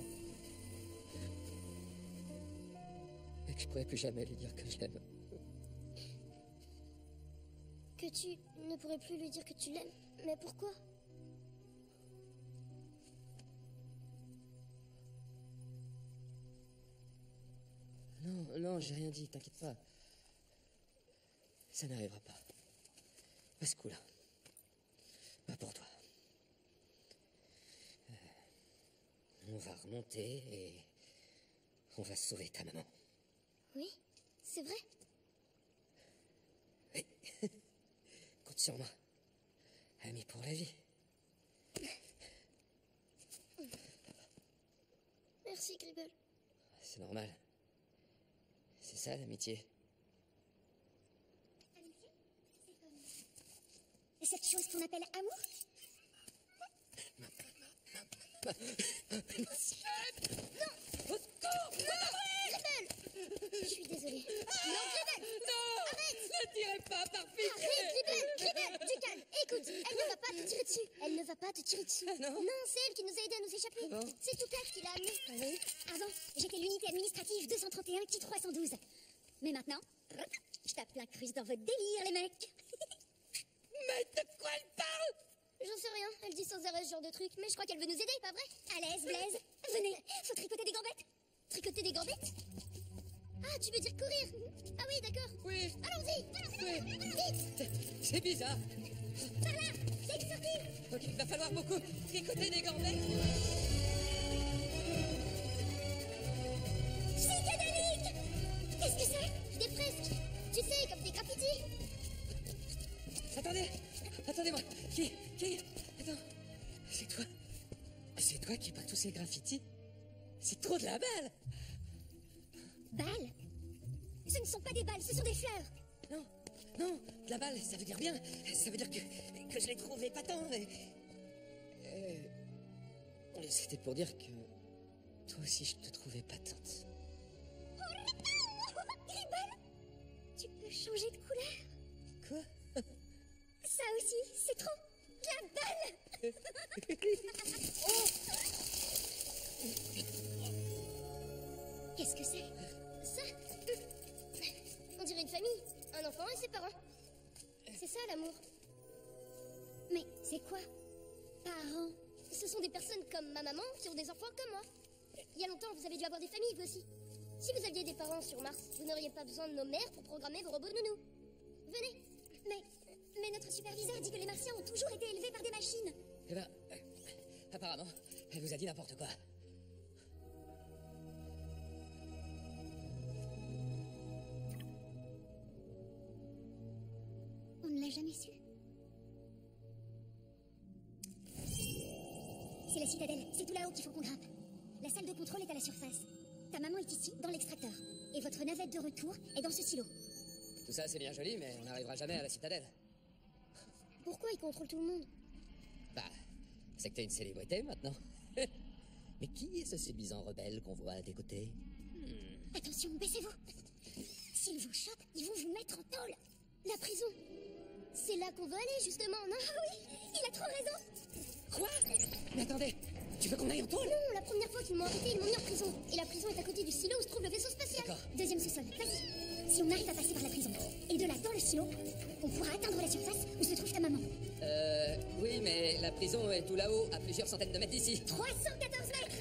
E: Et que je pourrais plus jamais lui dire que je l'aime.
C: Que tu ne pourrais plus lui dire que tu l'aimes. Mais pourquoi?
E: Non, j'ai rien dit, t'inquiète pas. Ça n'arrivera pas. Pas ce coup-là. Pas pour toi. On va remonter et on va sauver ta maman.
C: Oui, c'est vrai.
E: Oui. Compte sur moi. Ami pour la vie.
C: Merci, Gribble.
E: C'est normal. C'est ça l'amitié.
B: Amitié? C'est comme... cette chose qu'on appelle amour?
C: Je suis désolée. Non, Gribble!
A: Non!
C: Arrête!
A: Ne tirez pas, par pitié!
C: Arrête, Gribble! Du calme! Écoute, elle ne va pas te tirer dessus. Elle ne va pas te tirer dessus.
E: Non.
C: Non, c'est elle qui nous a aidés à nous échapper.
E: Bon.
C: C'est Toukat qui l'a amené.
B: Oui. Avant, j'étais l'unité administrative 231 qui 312. Mais maintenant, je tape l'incruste dans votre délire, les mecs.
A: Mais de quoi elle parle?
C: J'en sais rien. Elle dit sans arrêt ce genre de truc. Mais je crois qu'elle veut nous aider, pas vrai?
B: À l'aise, Blaise. Venez, faut tricoter des gambettes.
C: Tricoter des gambettes? Ah, tu veux dire courir? Ah oui, d'accord.
A: Oui.
C: Allons-y!
A: Oui.
C: Vite!
E: C'est bizarre.
C: Par là! C'est une sortie!
A: Ok, il va falloir beaucoup tricoter des gambettes.
C: Psychédélique! Qu'est-ce que c'est? Des fresques! Tu sais, comme des graffitis!
E: Attendez-moi. Qui? Attends. C'est toi qui peins tous ces graffitis? C'est trop de la balle.
B: Balles? Ce ne sont pas des balles, ce sont des fleurs.
E: Non, de la balle, ça veut dire bien. Ça veut dire que je les trouve épatants. C'était pour dire que toi aussi je te trouvais épatante.
B: Gribble, tu peux changer de couleur.
E: Quoi?
B: Ça aussi, c'est trop. La balle. Qu'est-ce que c'est?
C: Ça? On dirait une famille. Un enfant et ses parents. C'est ça, l'amour.
B: Mais c'est quoi? Parents?
C: Ce sont des personnes comme ma maman qui ont des enfants comme moi. Il y a longtemps, vous avez dû avoir des familles, vous aussi. Si vous aviez des parents sur Mars, vous n'auriez pas besoin de nos mères pour programmer vos robots nounous. Venez.
B: Mais notre superviseur dit que les Martiens ont toujours été élevés par des machines.
E: Eh ben, apparemment, elle vous a dit n'importe quoi.
B: On ne l'a jamais su. C'est la citadelle, c'est tout là-haut qu'il faut qu'on grimpe. La salle de contrôle est à la surface. Ta maman est ici, dans l'extracteur. Et votre navette de retour est dans ce silo.
E: Tout ça c'est bien joli, mais on n'arrivera jamais à la citadelle.
C: Pourquoi ils contrôlent tout le monde?
E: Bah, c'est que t'es une célébrité maintenant. Mais qui est ce séduisant rebelle qu'on voit à tes côtés?
B: Attention, baissez-vous. S'ils vous chopent, ils vont vous mettre en tôle.
C: La prison. C'est là qu'on veut aller, justement, non?
B: Ah oui, il a trop raison.
E: Quoi? Mais attendez, tu veux qu'on aille en tôle?
C: Non, la première fois qu'ils m'ont arrêté, ils m'ont mis en prison. Et la prison est à côté du silo où se trouve le vaisseau spatial.
E: D'accord.
B: Deuxième sous-sol, vas-y. Si on arrive à passer par la prison, et de là dans le silo, on pourra atteindre la surface où se trouve ta maman.
E: Oui, mais la prison est tout là-haut, à plusieurs centaines de mètres d'ici.
B: 314 mètres.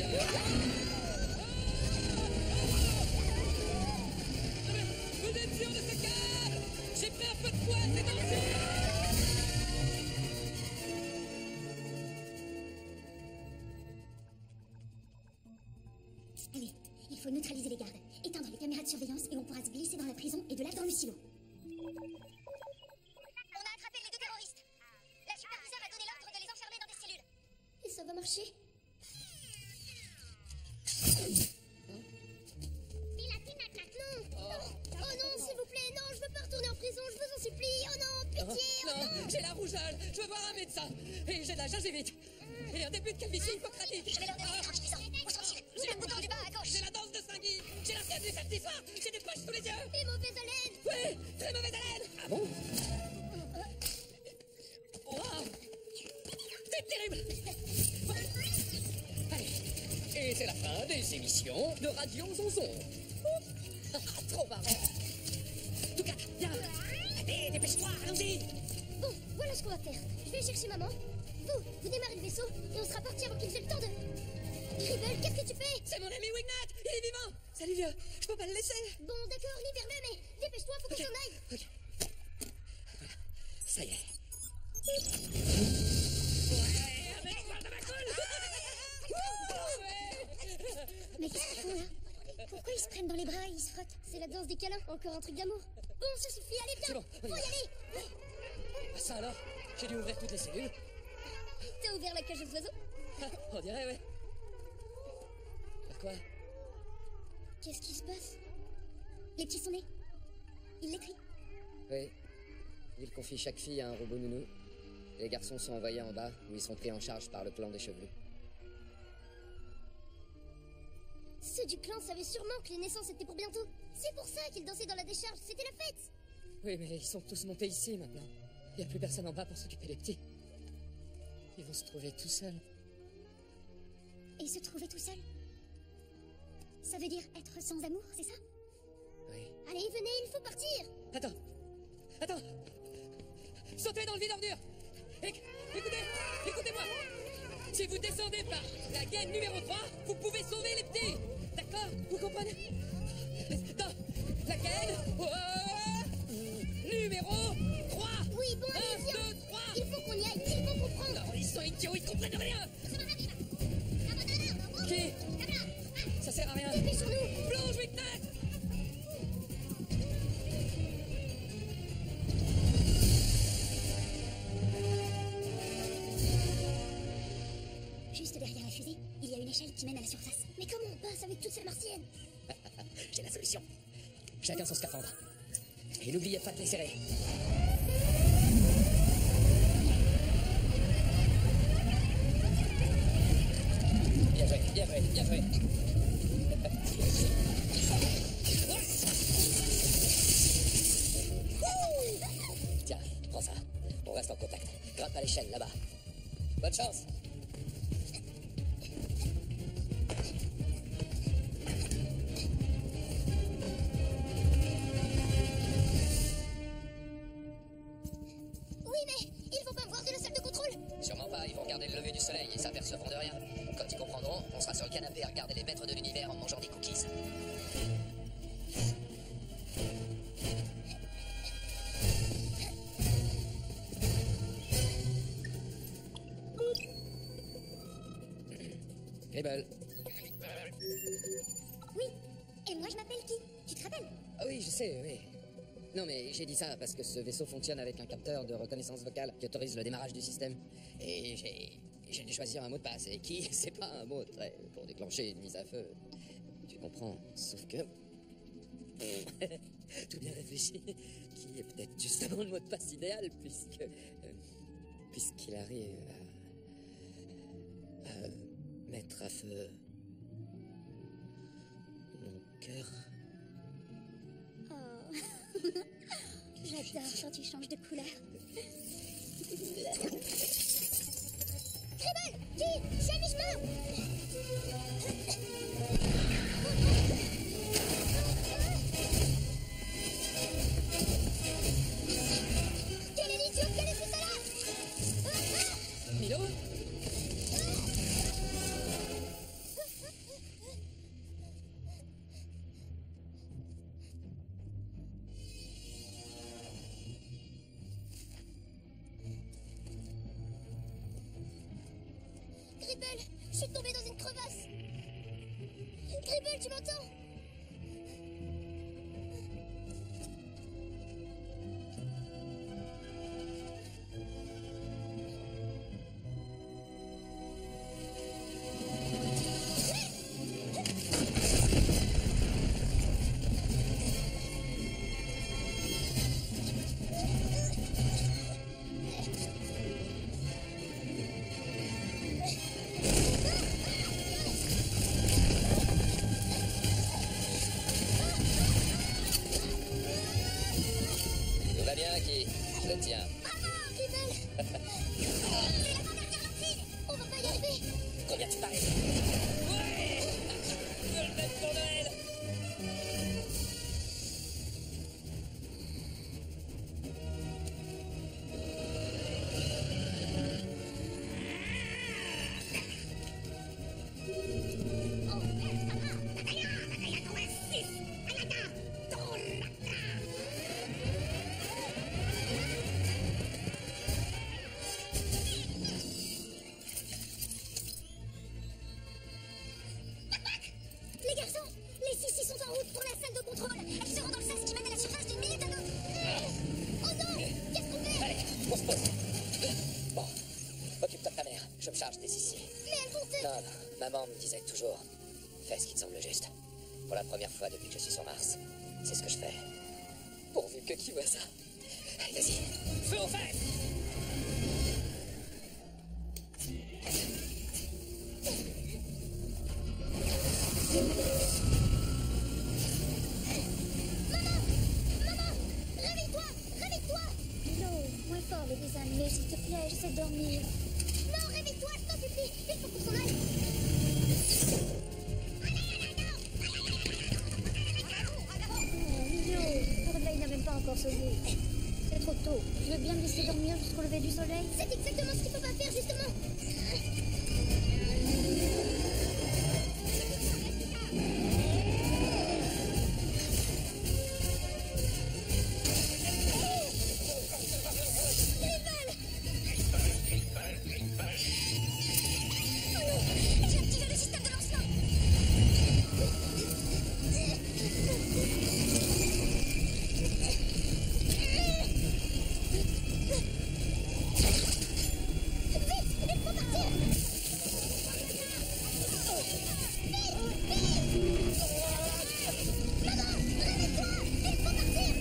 A: Vous êtes sûr de ce câble? J'ai pris un peu de poids, c'est danger!
B: Allez, il faut neutraliser les gardes, éteindre les caméras de surveillance et on pourra se glisser dans la prison et de là dans le silo.
C: On a attrapé les deux terroristes. La superviseure a donné l'ordre de les enfermer dans des cellules. Et ça va marcher? Non, oh non, s'il vous plaît, non, je veux pas retourner en prison, je vous en supplie. Oh non, pitié, oh
A: Non, j'ai la rougeole, je veux voir un médecin. Et j'ai de la gingivite.
E: et un début de calvitie hippocratique.
C: Je vais leur donner des tranquillisants. Où sont-ils? Le bouton du bas à gauche.
E: J'ai la danse de Saint-Guy. J'ai la scène du samedi soir. J'ai des poches sous les yeux.
C: Et mauvaise haleine.
E: Oui, très mauvaise haleine. Ah bon? Wow. C'est terrible. Allez. Et c'est la fin des émissions de Radio Zonzon. Trop marrant. En tout cas, viens. Allez, dépêche-toi, allons-y.
C: Bon, voilà ce qu'on va faire. Je vais chercher maman. Vous démarrez le vaisseau et on sera parti avant qu'ils aient le temps de... Gribble, qu'est-ce que tu fais?
E: C'est mon ami Wignat. Il est vivant. Salut vieux. Je peux pas le laisser.
C: Bon, d'accord, libère-le, mais dépêche-toi, faut qu'on s'en aille.
E: Ok. Voilà. Ça y est.
C: Mais qu'est-ce qu'ils font là? Pourquoi ils se prennent dans les bras et ils se frottent? C'est la danse des câlins, encore un truc d'amour. Bon, ça suffit, allez, viens.
E: C'est bon, on y
C: Faut y
E: va.
C: aller.
E: Ah, ça alors? J'ai dû ouvrir toutes les cellules.
C: T'as ouvert la cage aux oiseaux?
E: Ah, on dirait, ouais. Faire quoi?
C: Qu'est-ce qui se passe? Les petits sont nés. Ils les trient.
E: Oui. Il confie chaque fille à un robot nounou. Les garçons sont envoyés en bas, où ils sont pris en charge par le clan des chevelus.
C: Ceux du clan savaient sûrement que les naissances étaient pour bientôt. C'est pour ça qu'ils dansaient dans la décharge, c'était la fête.
E: Oui, mais ils sont tous montés ici maintenant. Il n'y a plus personne en bas pour s'occuper des petits. Ils vont se trouver tout seuls.
B: Et se trouver tout seul? Ça veut dire être sans amour, c'est ça?
E: Oui.
C: Allez, venez, il faut partir.
E: Attends. Attends. Sautez dans le vide-ordure. Écoutez-moi. Si vous descendez par la gaine numéro 3, vous pouvez sauver les petits. D'accord? Vous comprenez? Dans la gaine numéro 3.
C: Oui, bon, allez,
E: 1,
C: viens.
E: 2, 3.
C: Il faut qu'on y aille, il faut comprendre.
E: Non, ils sont idiots, ils comprennent rien. Qui? Ça sert à rien.
C: Dépêchons-nous.
E: Plonge, Wignat.
B: Juste derrière la fusée, il y a une échelle qui mène à la surface.
C: Mais comment on passe avec toutes ces martiennes?
E: J'ai la solution. Chacun son scaphandre. Et n'oubliez pas de les serrer. Bien joué, bien joué, bien joué. Tiens, prends ça. On reste en contact. Grimpe à l'échelle là-bas. Bonne chance.
C: Oui, mais ils vont pas me voir de la salle de contrôle.
E: Sûrement pas, ils vont regarder le lever du soleil et s'apercevront de rien. Quand ils comprendront, on sera sur le canapé à regarder les maîtres de l'univers en mangeant des cookies. Gribble.
B: Oui. Et moi, je m'appelle qui? Tu te rappelles?
E: Ah oui, je sais, oui. Non, mais j'ai dit ça parce que ce vaisseau fonctionne avec un capteur de reconnaissance vocale qui autorise le démarrage du système. Et j'ai dû choisir un mot de passe. Et qui, c'est pas un mot très pour déclencher une mise à feu. Tu comprends? Sauf que... Tout bien réfléchi. Qui est peut-être justement le mot de passe idéal puisque... puisqu'il arrive à mettre à feu... mon cœur...
B: Oh. J'adore quand tu changes de couleur.
C: Gribble, qui? Je suis à mi-chemin. Quel est l'idiot qui a laissé ça là?
E: Milo?
C: Gribble, je suis tombée dans une crevasse. Gribble, tu m'entends? contrôle. Elle se rend dans le sas qui mène à la surface d'une minute à l'autre. Oh non! Qu'est-ce qu'on fait?
E: Allez, on se pose. Bon, occupe-toi de ta mère. Je me charge des ici.
C: Mais elles vont te...
E: Non, non, maman me disait toujours, fais ce qui te semble juste. Pour la première fois depuis que je suis sur Mars, c'est ce que je fais. Pourvu que qui voit ça. Allez, vas-y. Feu aux fesses!
C: Maman! Réveille-toi! Réveille-toi!
B: Milo, moins fort les dessins animés, s'il te plaît, j'essaie de dormir.
C: Non, réveille-toi, je t'en supplie! Il faut qu'on s'en aille!
B: Oh, Milo, le réveil n'a même pas encore sonné. C'est trop tôt. Je veux bien me laisser dormir jusqu'au lever du soleil.
C: C'est exactement ce qu'il faut pas faire, justement! J'ai activé le système de lancement! Vite! Il faut partir! Maman! Réveille-toi! Il faut partir!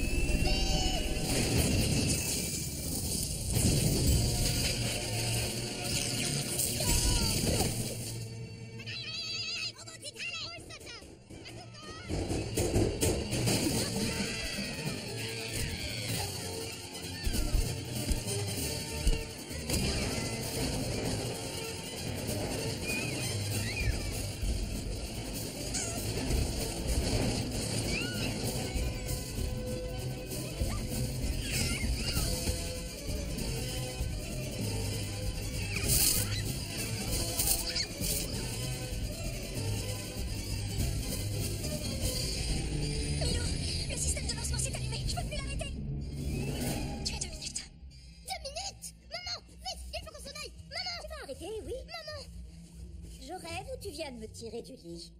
C: Milo, le système de lancement s'est allumé. Je peux plus l'arrêter. Tu as 2 minutes. 2 minutes? Maman, vite, il faut qu'on s'en aille. Maman!
B: Tu vas arrêter, oui?
C: Maman!
B: Je rêve ou tu viens de me tirer du lit?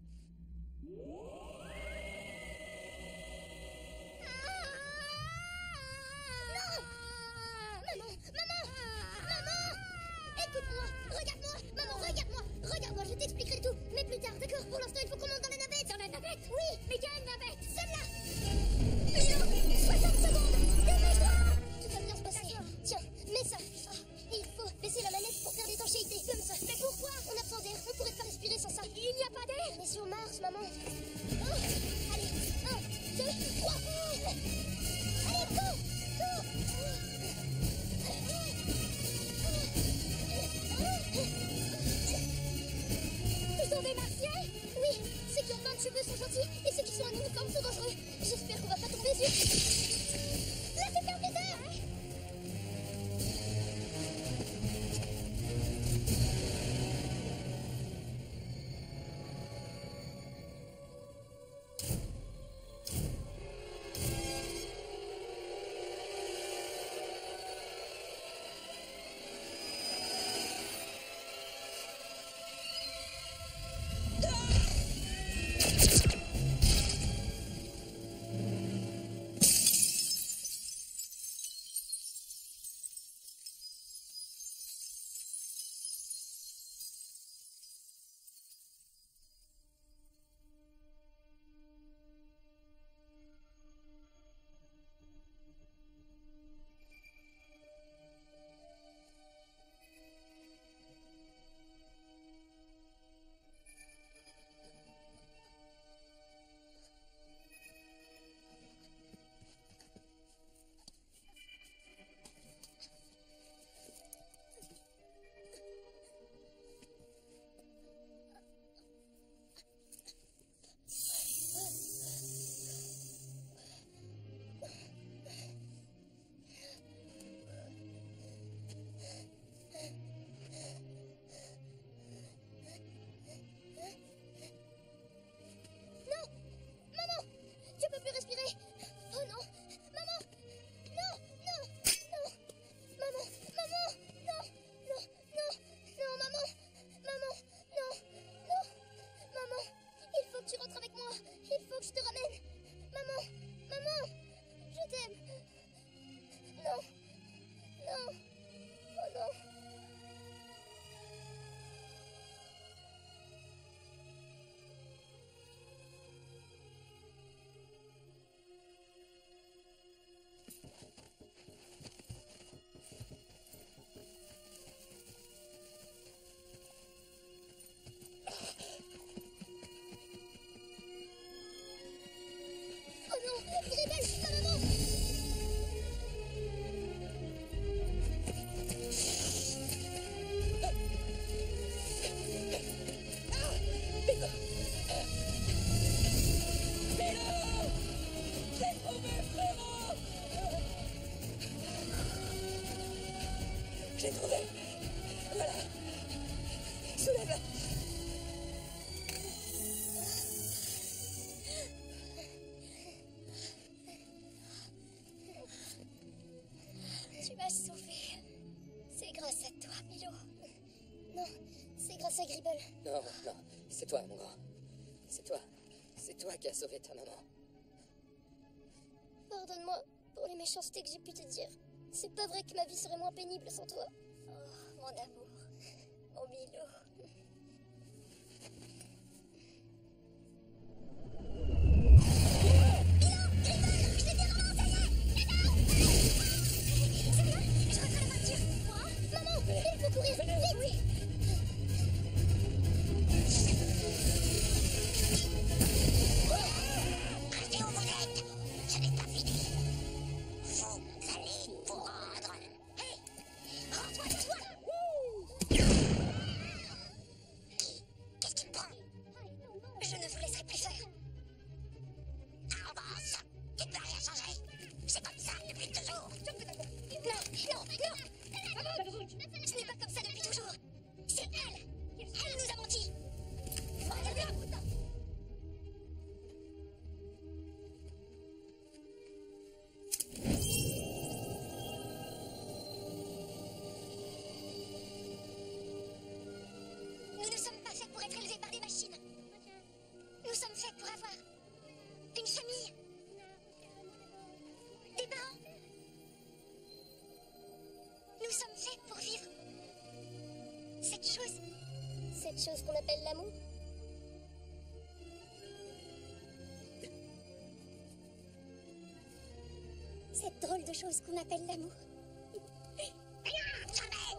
C: Non! Maman! Maman! Maman! Écoute-moi! Regarde-moi! Maman, regarde-moi! Regarde-moi, je t'expliquerai tout. Mais plus tard, d'accord? Pour l'instant, il faut qu'on monte dans la navette. Dans la navette? Oui! Mais quelle navette? Celle-là! Milo! 60 secondes! Dépêche-toi! Tout va bien se passer. Tiens, mets ça. Il faut baisser la manette pour faire l'étanchéité. Comme ça. Mais pourquoi? On a besoin d'air. On pourrait pas respirer sans ça. Il n'y a pas d'air! On est sur Mars, maman. Oh, allez, 1, 2, 3. Allez, go! Go! Ce sont des martiens? Oui, ceux qui ont plein de cheveux sont gentils et ceux qui sont en uniforme sont dangereux. J'espère qu'on va pas tomber dessus. La superviseur!
E: Soulève-la.
C: Tu m'as sauvée. C'est grâce à toi, Milo. Non, c'est grâce à Gribble.
E: Non, non, c'est toi, mon grand. C'est toi. C'est toi qui as sauvé ta maman.
C: Pardonne-moi pour les méchancetés que j'ai pu te dire. C'est pas vrai que ma vie serait moins pénible sans toi.
B: Oh, mon amour. Mon Milo.
C: Maman, il faut courir, vite! Oui.
F: Restez où vous êtes. Ce n'est pas fini. Vous allez vous rendre. Hé, rends-toi de toi. Qu'est-ce qui te prend?
C: Je ne vous laisserai plus faire.
F: Arrogance. Tu ne peux rien changer. C'est comme ça depuis toujours.
C: Non, ce n'est pas comme ça depuis toujours. C'est elle. Elle nous a menti. Regardez-la. Nous ne sommes pas faits pour être élevés par des machines. Nous sommes faits pour avoir une famille, des parents. Nous sommes faits pour vivre cette chose. Cette chose qu'on appelle l'amour. Cette drôle de chose qu'on appelle l'amour.
F: Jamais.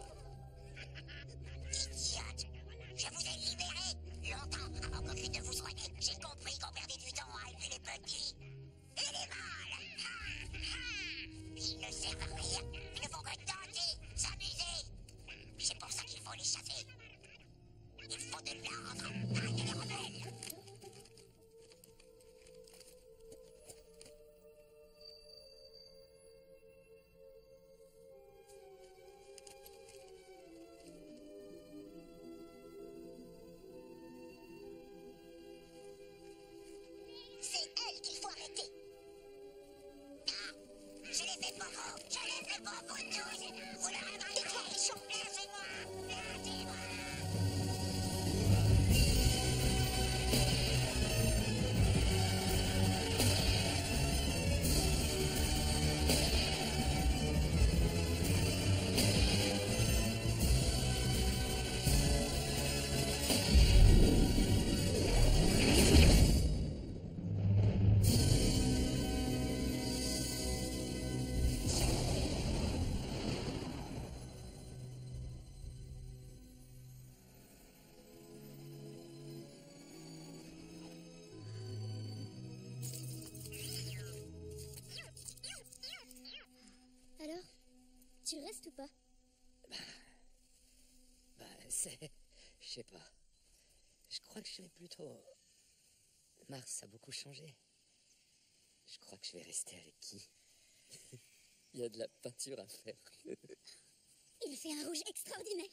F: Idiote. Je vous ai libéré longtemps avant qu'aucune de vous soit née. J'ai compris qu'on perdait du temps à élever les petits. Et les mâles. Ils ne servent à rien. Ils ne font que danser, s'amuser. C'est pour ça qu'il faut les chasser. Il faut de l'ordre. Arrêtez les rebelles.
C: C'est elle qu'il faut arrêter.
F: Je l'ai fait pour vous. Je l'ai fait pour vous tous. Vous le réveillerez. Laissez-moi. Laissez-moi.
C: Alors, tu restes ou pas?
E: Bah, c'est... Je sais pas. Je crois que je vais plutôt... Mars a beaucoup changé. Je crois que je vais rester avec qui? Il y a de la peinture à faire.
C: Il fait un rouge extraordinaire.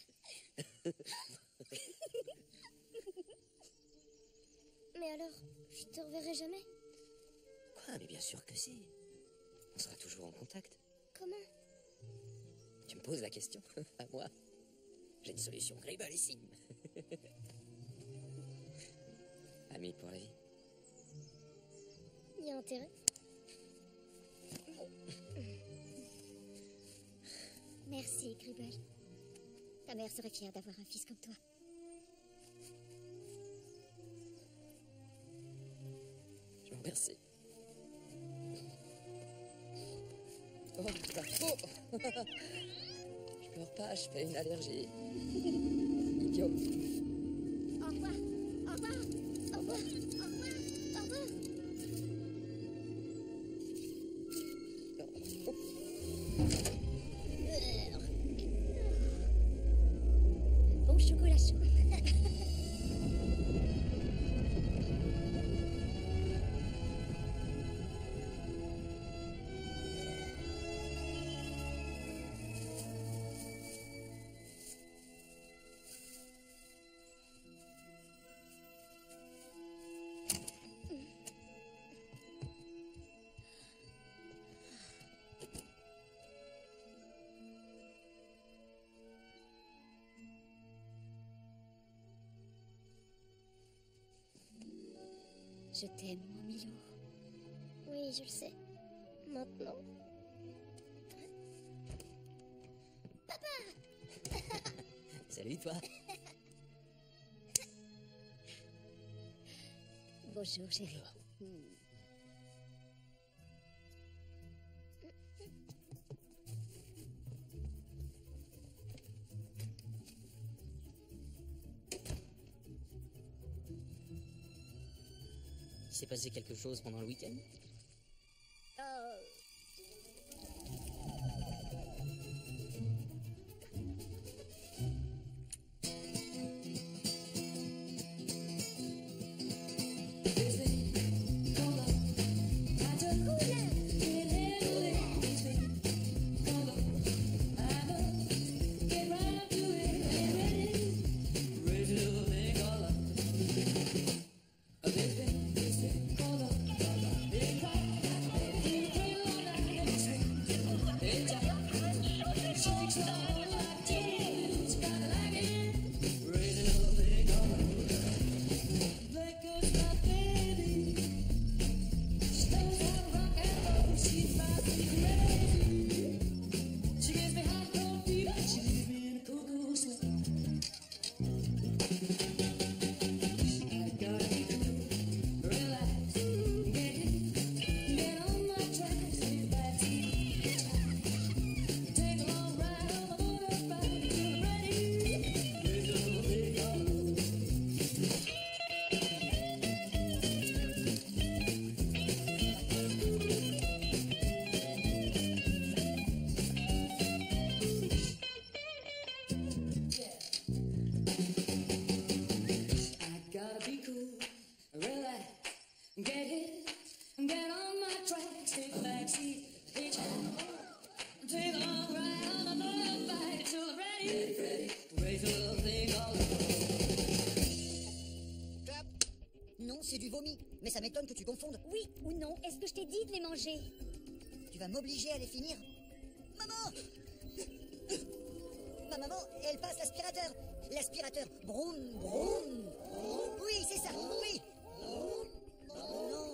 C: Mais alors, je te reverrai jamais?
E: Quoi? Mais bien sûr que si. On sera toujours en contact.
C: Comment?
E: Tu me poses la question? À moi? J'ai une solution gribalissime. Amis pour la vie.
C: Il y a intérêt?
B: Merci, Gribble. Ta mère serait fière d'avoir un fils comme toi.
E: Je vous remercie. Oh, pas trop. Je pleure pas, je fais une allergie. Idiot.
C: Au revoir. Au revoir. Au revoir. Au revoir. Au revoir.
B: Bon chocolat chaud. Je t'aime, mon Milo.
C: Oui, je le sais. Maintenant.
E: Salut, toi.
B: Bonjour, chérie.
E: Il s'est passé quelque chose pendant le week-end?
H: Non, c'est du vomi. Mais ça m'étonne que tu confondes.
B: Oui ou non? Est-ce que je t'ai dit de les manger?
H: Tu vas m'obliger à les finir. Maman! Ma maman, elle passe l'aspirateur. L'aspirateur. Broum, broum. Oui, c'est ça. Oui. Non.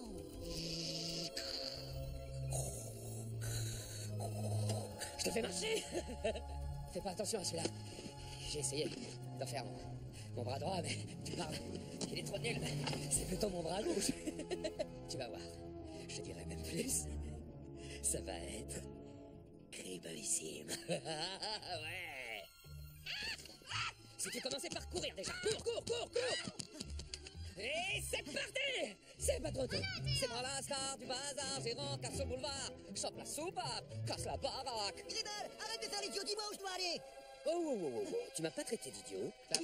E: Je te fais marcher. Fais pas attention à celui-là. J'ai essayé d'en faire mon bras droit, mais tu parles. Il est trop nul. C'est plutôt mon bras gauche. Tu vas voir. Je dirais même plus. Ça va être cribolissime. Ouais. Si tu commençais par courir déjà. Cours. Et c'est parti. C'est pas trop tôt. C'est moi la star du bazar, gérant, casse au boulevard. Chope la soupape, casse la baraque.
H: Gribble, arrête de faire l'idiot, dis-moi où je dois aller.
E: Oh. Tu m'as pas traité d'idiot. Là.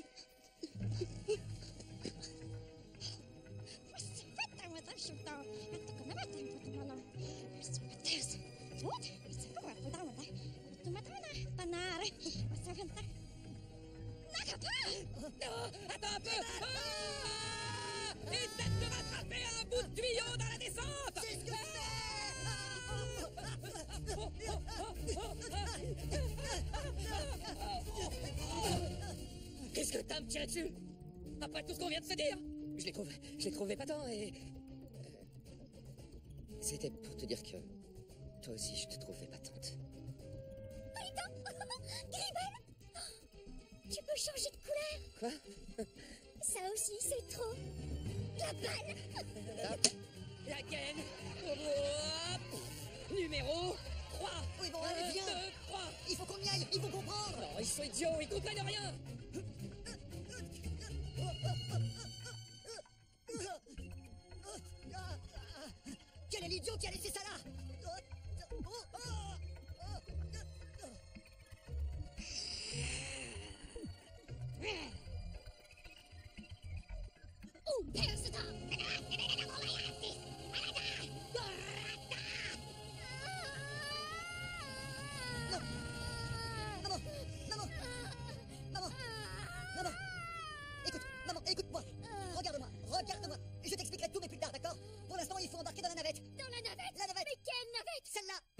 E: Non, attends un peu. Essaie de te rattraper à un bout de tuyau dans la descente.
H: C'est ce que
E: Qu'est-ce que t'as à me tirer dessus? Après tout ce qu'on vient de se dire? Je l'ai trouvé patent et... C'était pour te dire que... Toi aussi, je te trouvais patente.
B: Gribble! Tu peux changer de couleur?
E: Quoi?
B: Ça aussi, c'est trop. La balle!
E: Laquelle? Hop. Numéro 3.
H: Oui, bon, allez, viens.
E: 2, 3.
H: Il faut qu'on y aille, il faut comprendre.
E: Non, ils sont idiots, ils comprennent rien.
H: Quel est l'idiot qui a laissé ça là? Maman, écoute-moi. Regarde-moi. Je t'expliquerai tout, mais plus tard, d'accord? Pour l'instant, il faut embarquer dans la navette.
B: Dans la navette?
H: La navette.
B: Mais quelle navette?
H: Celle-là.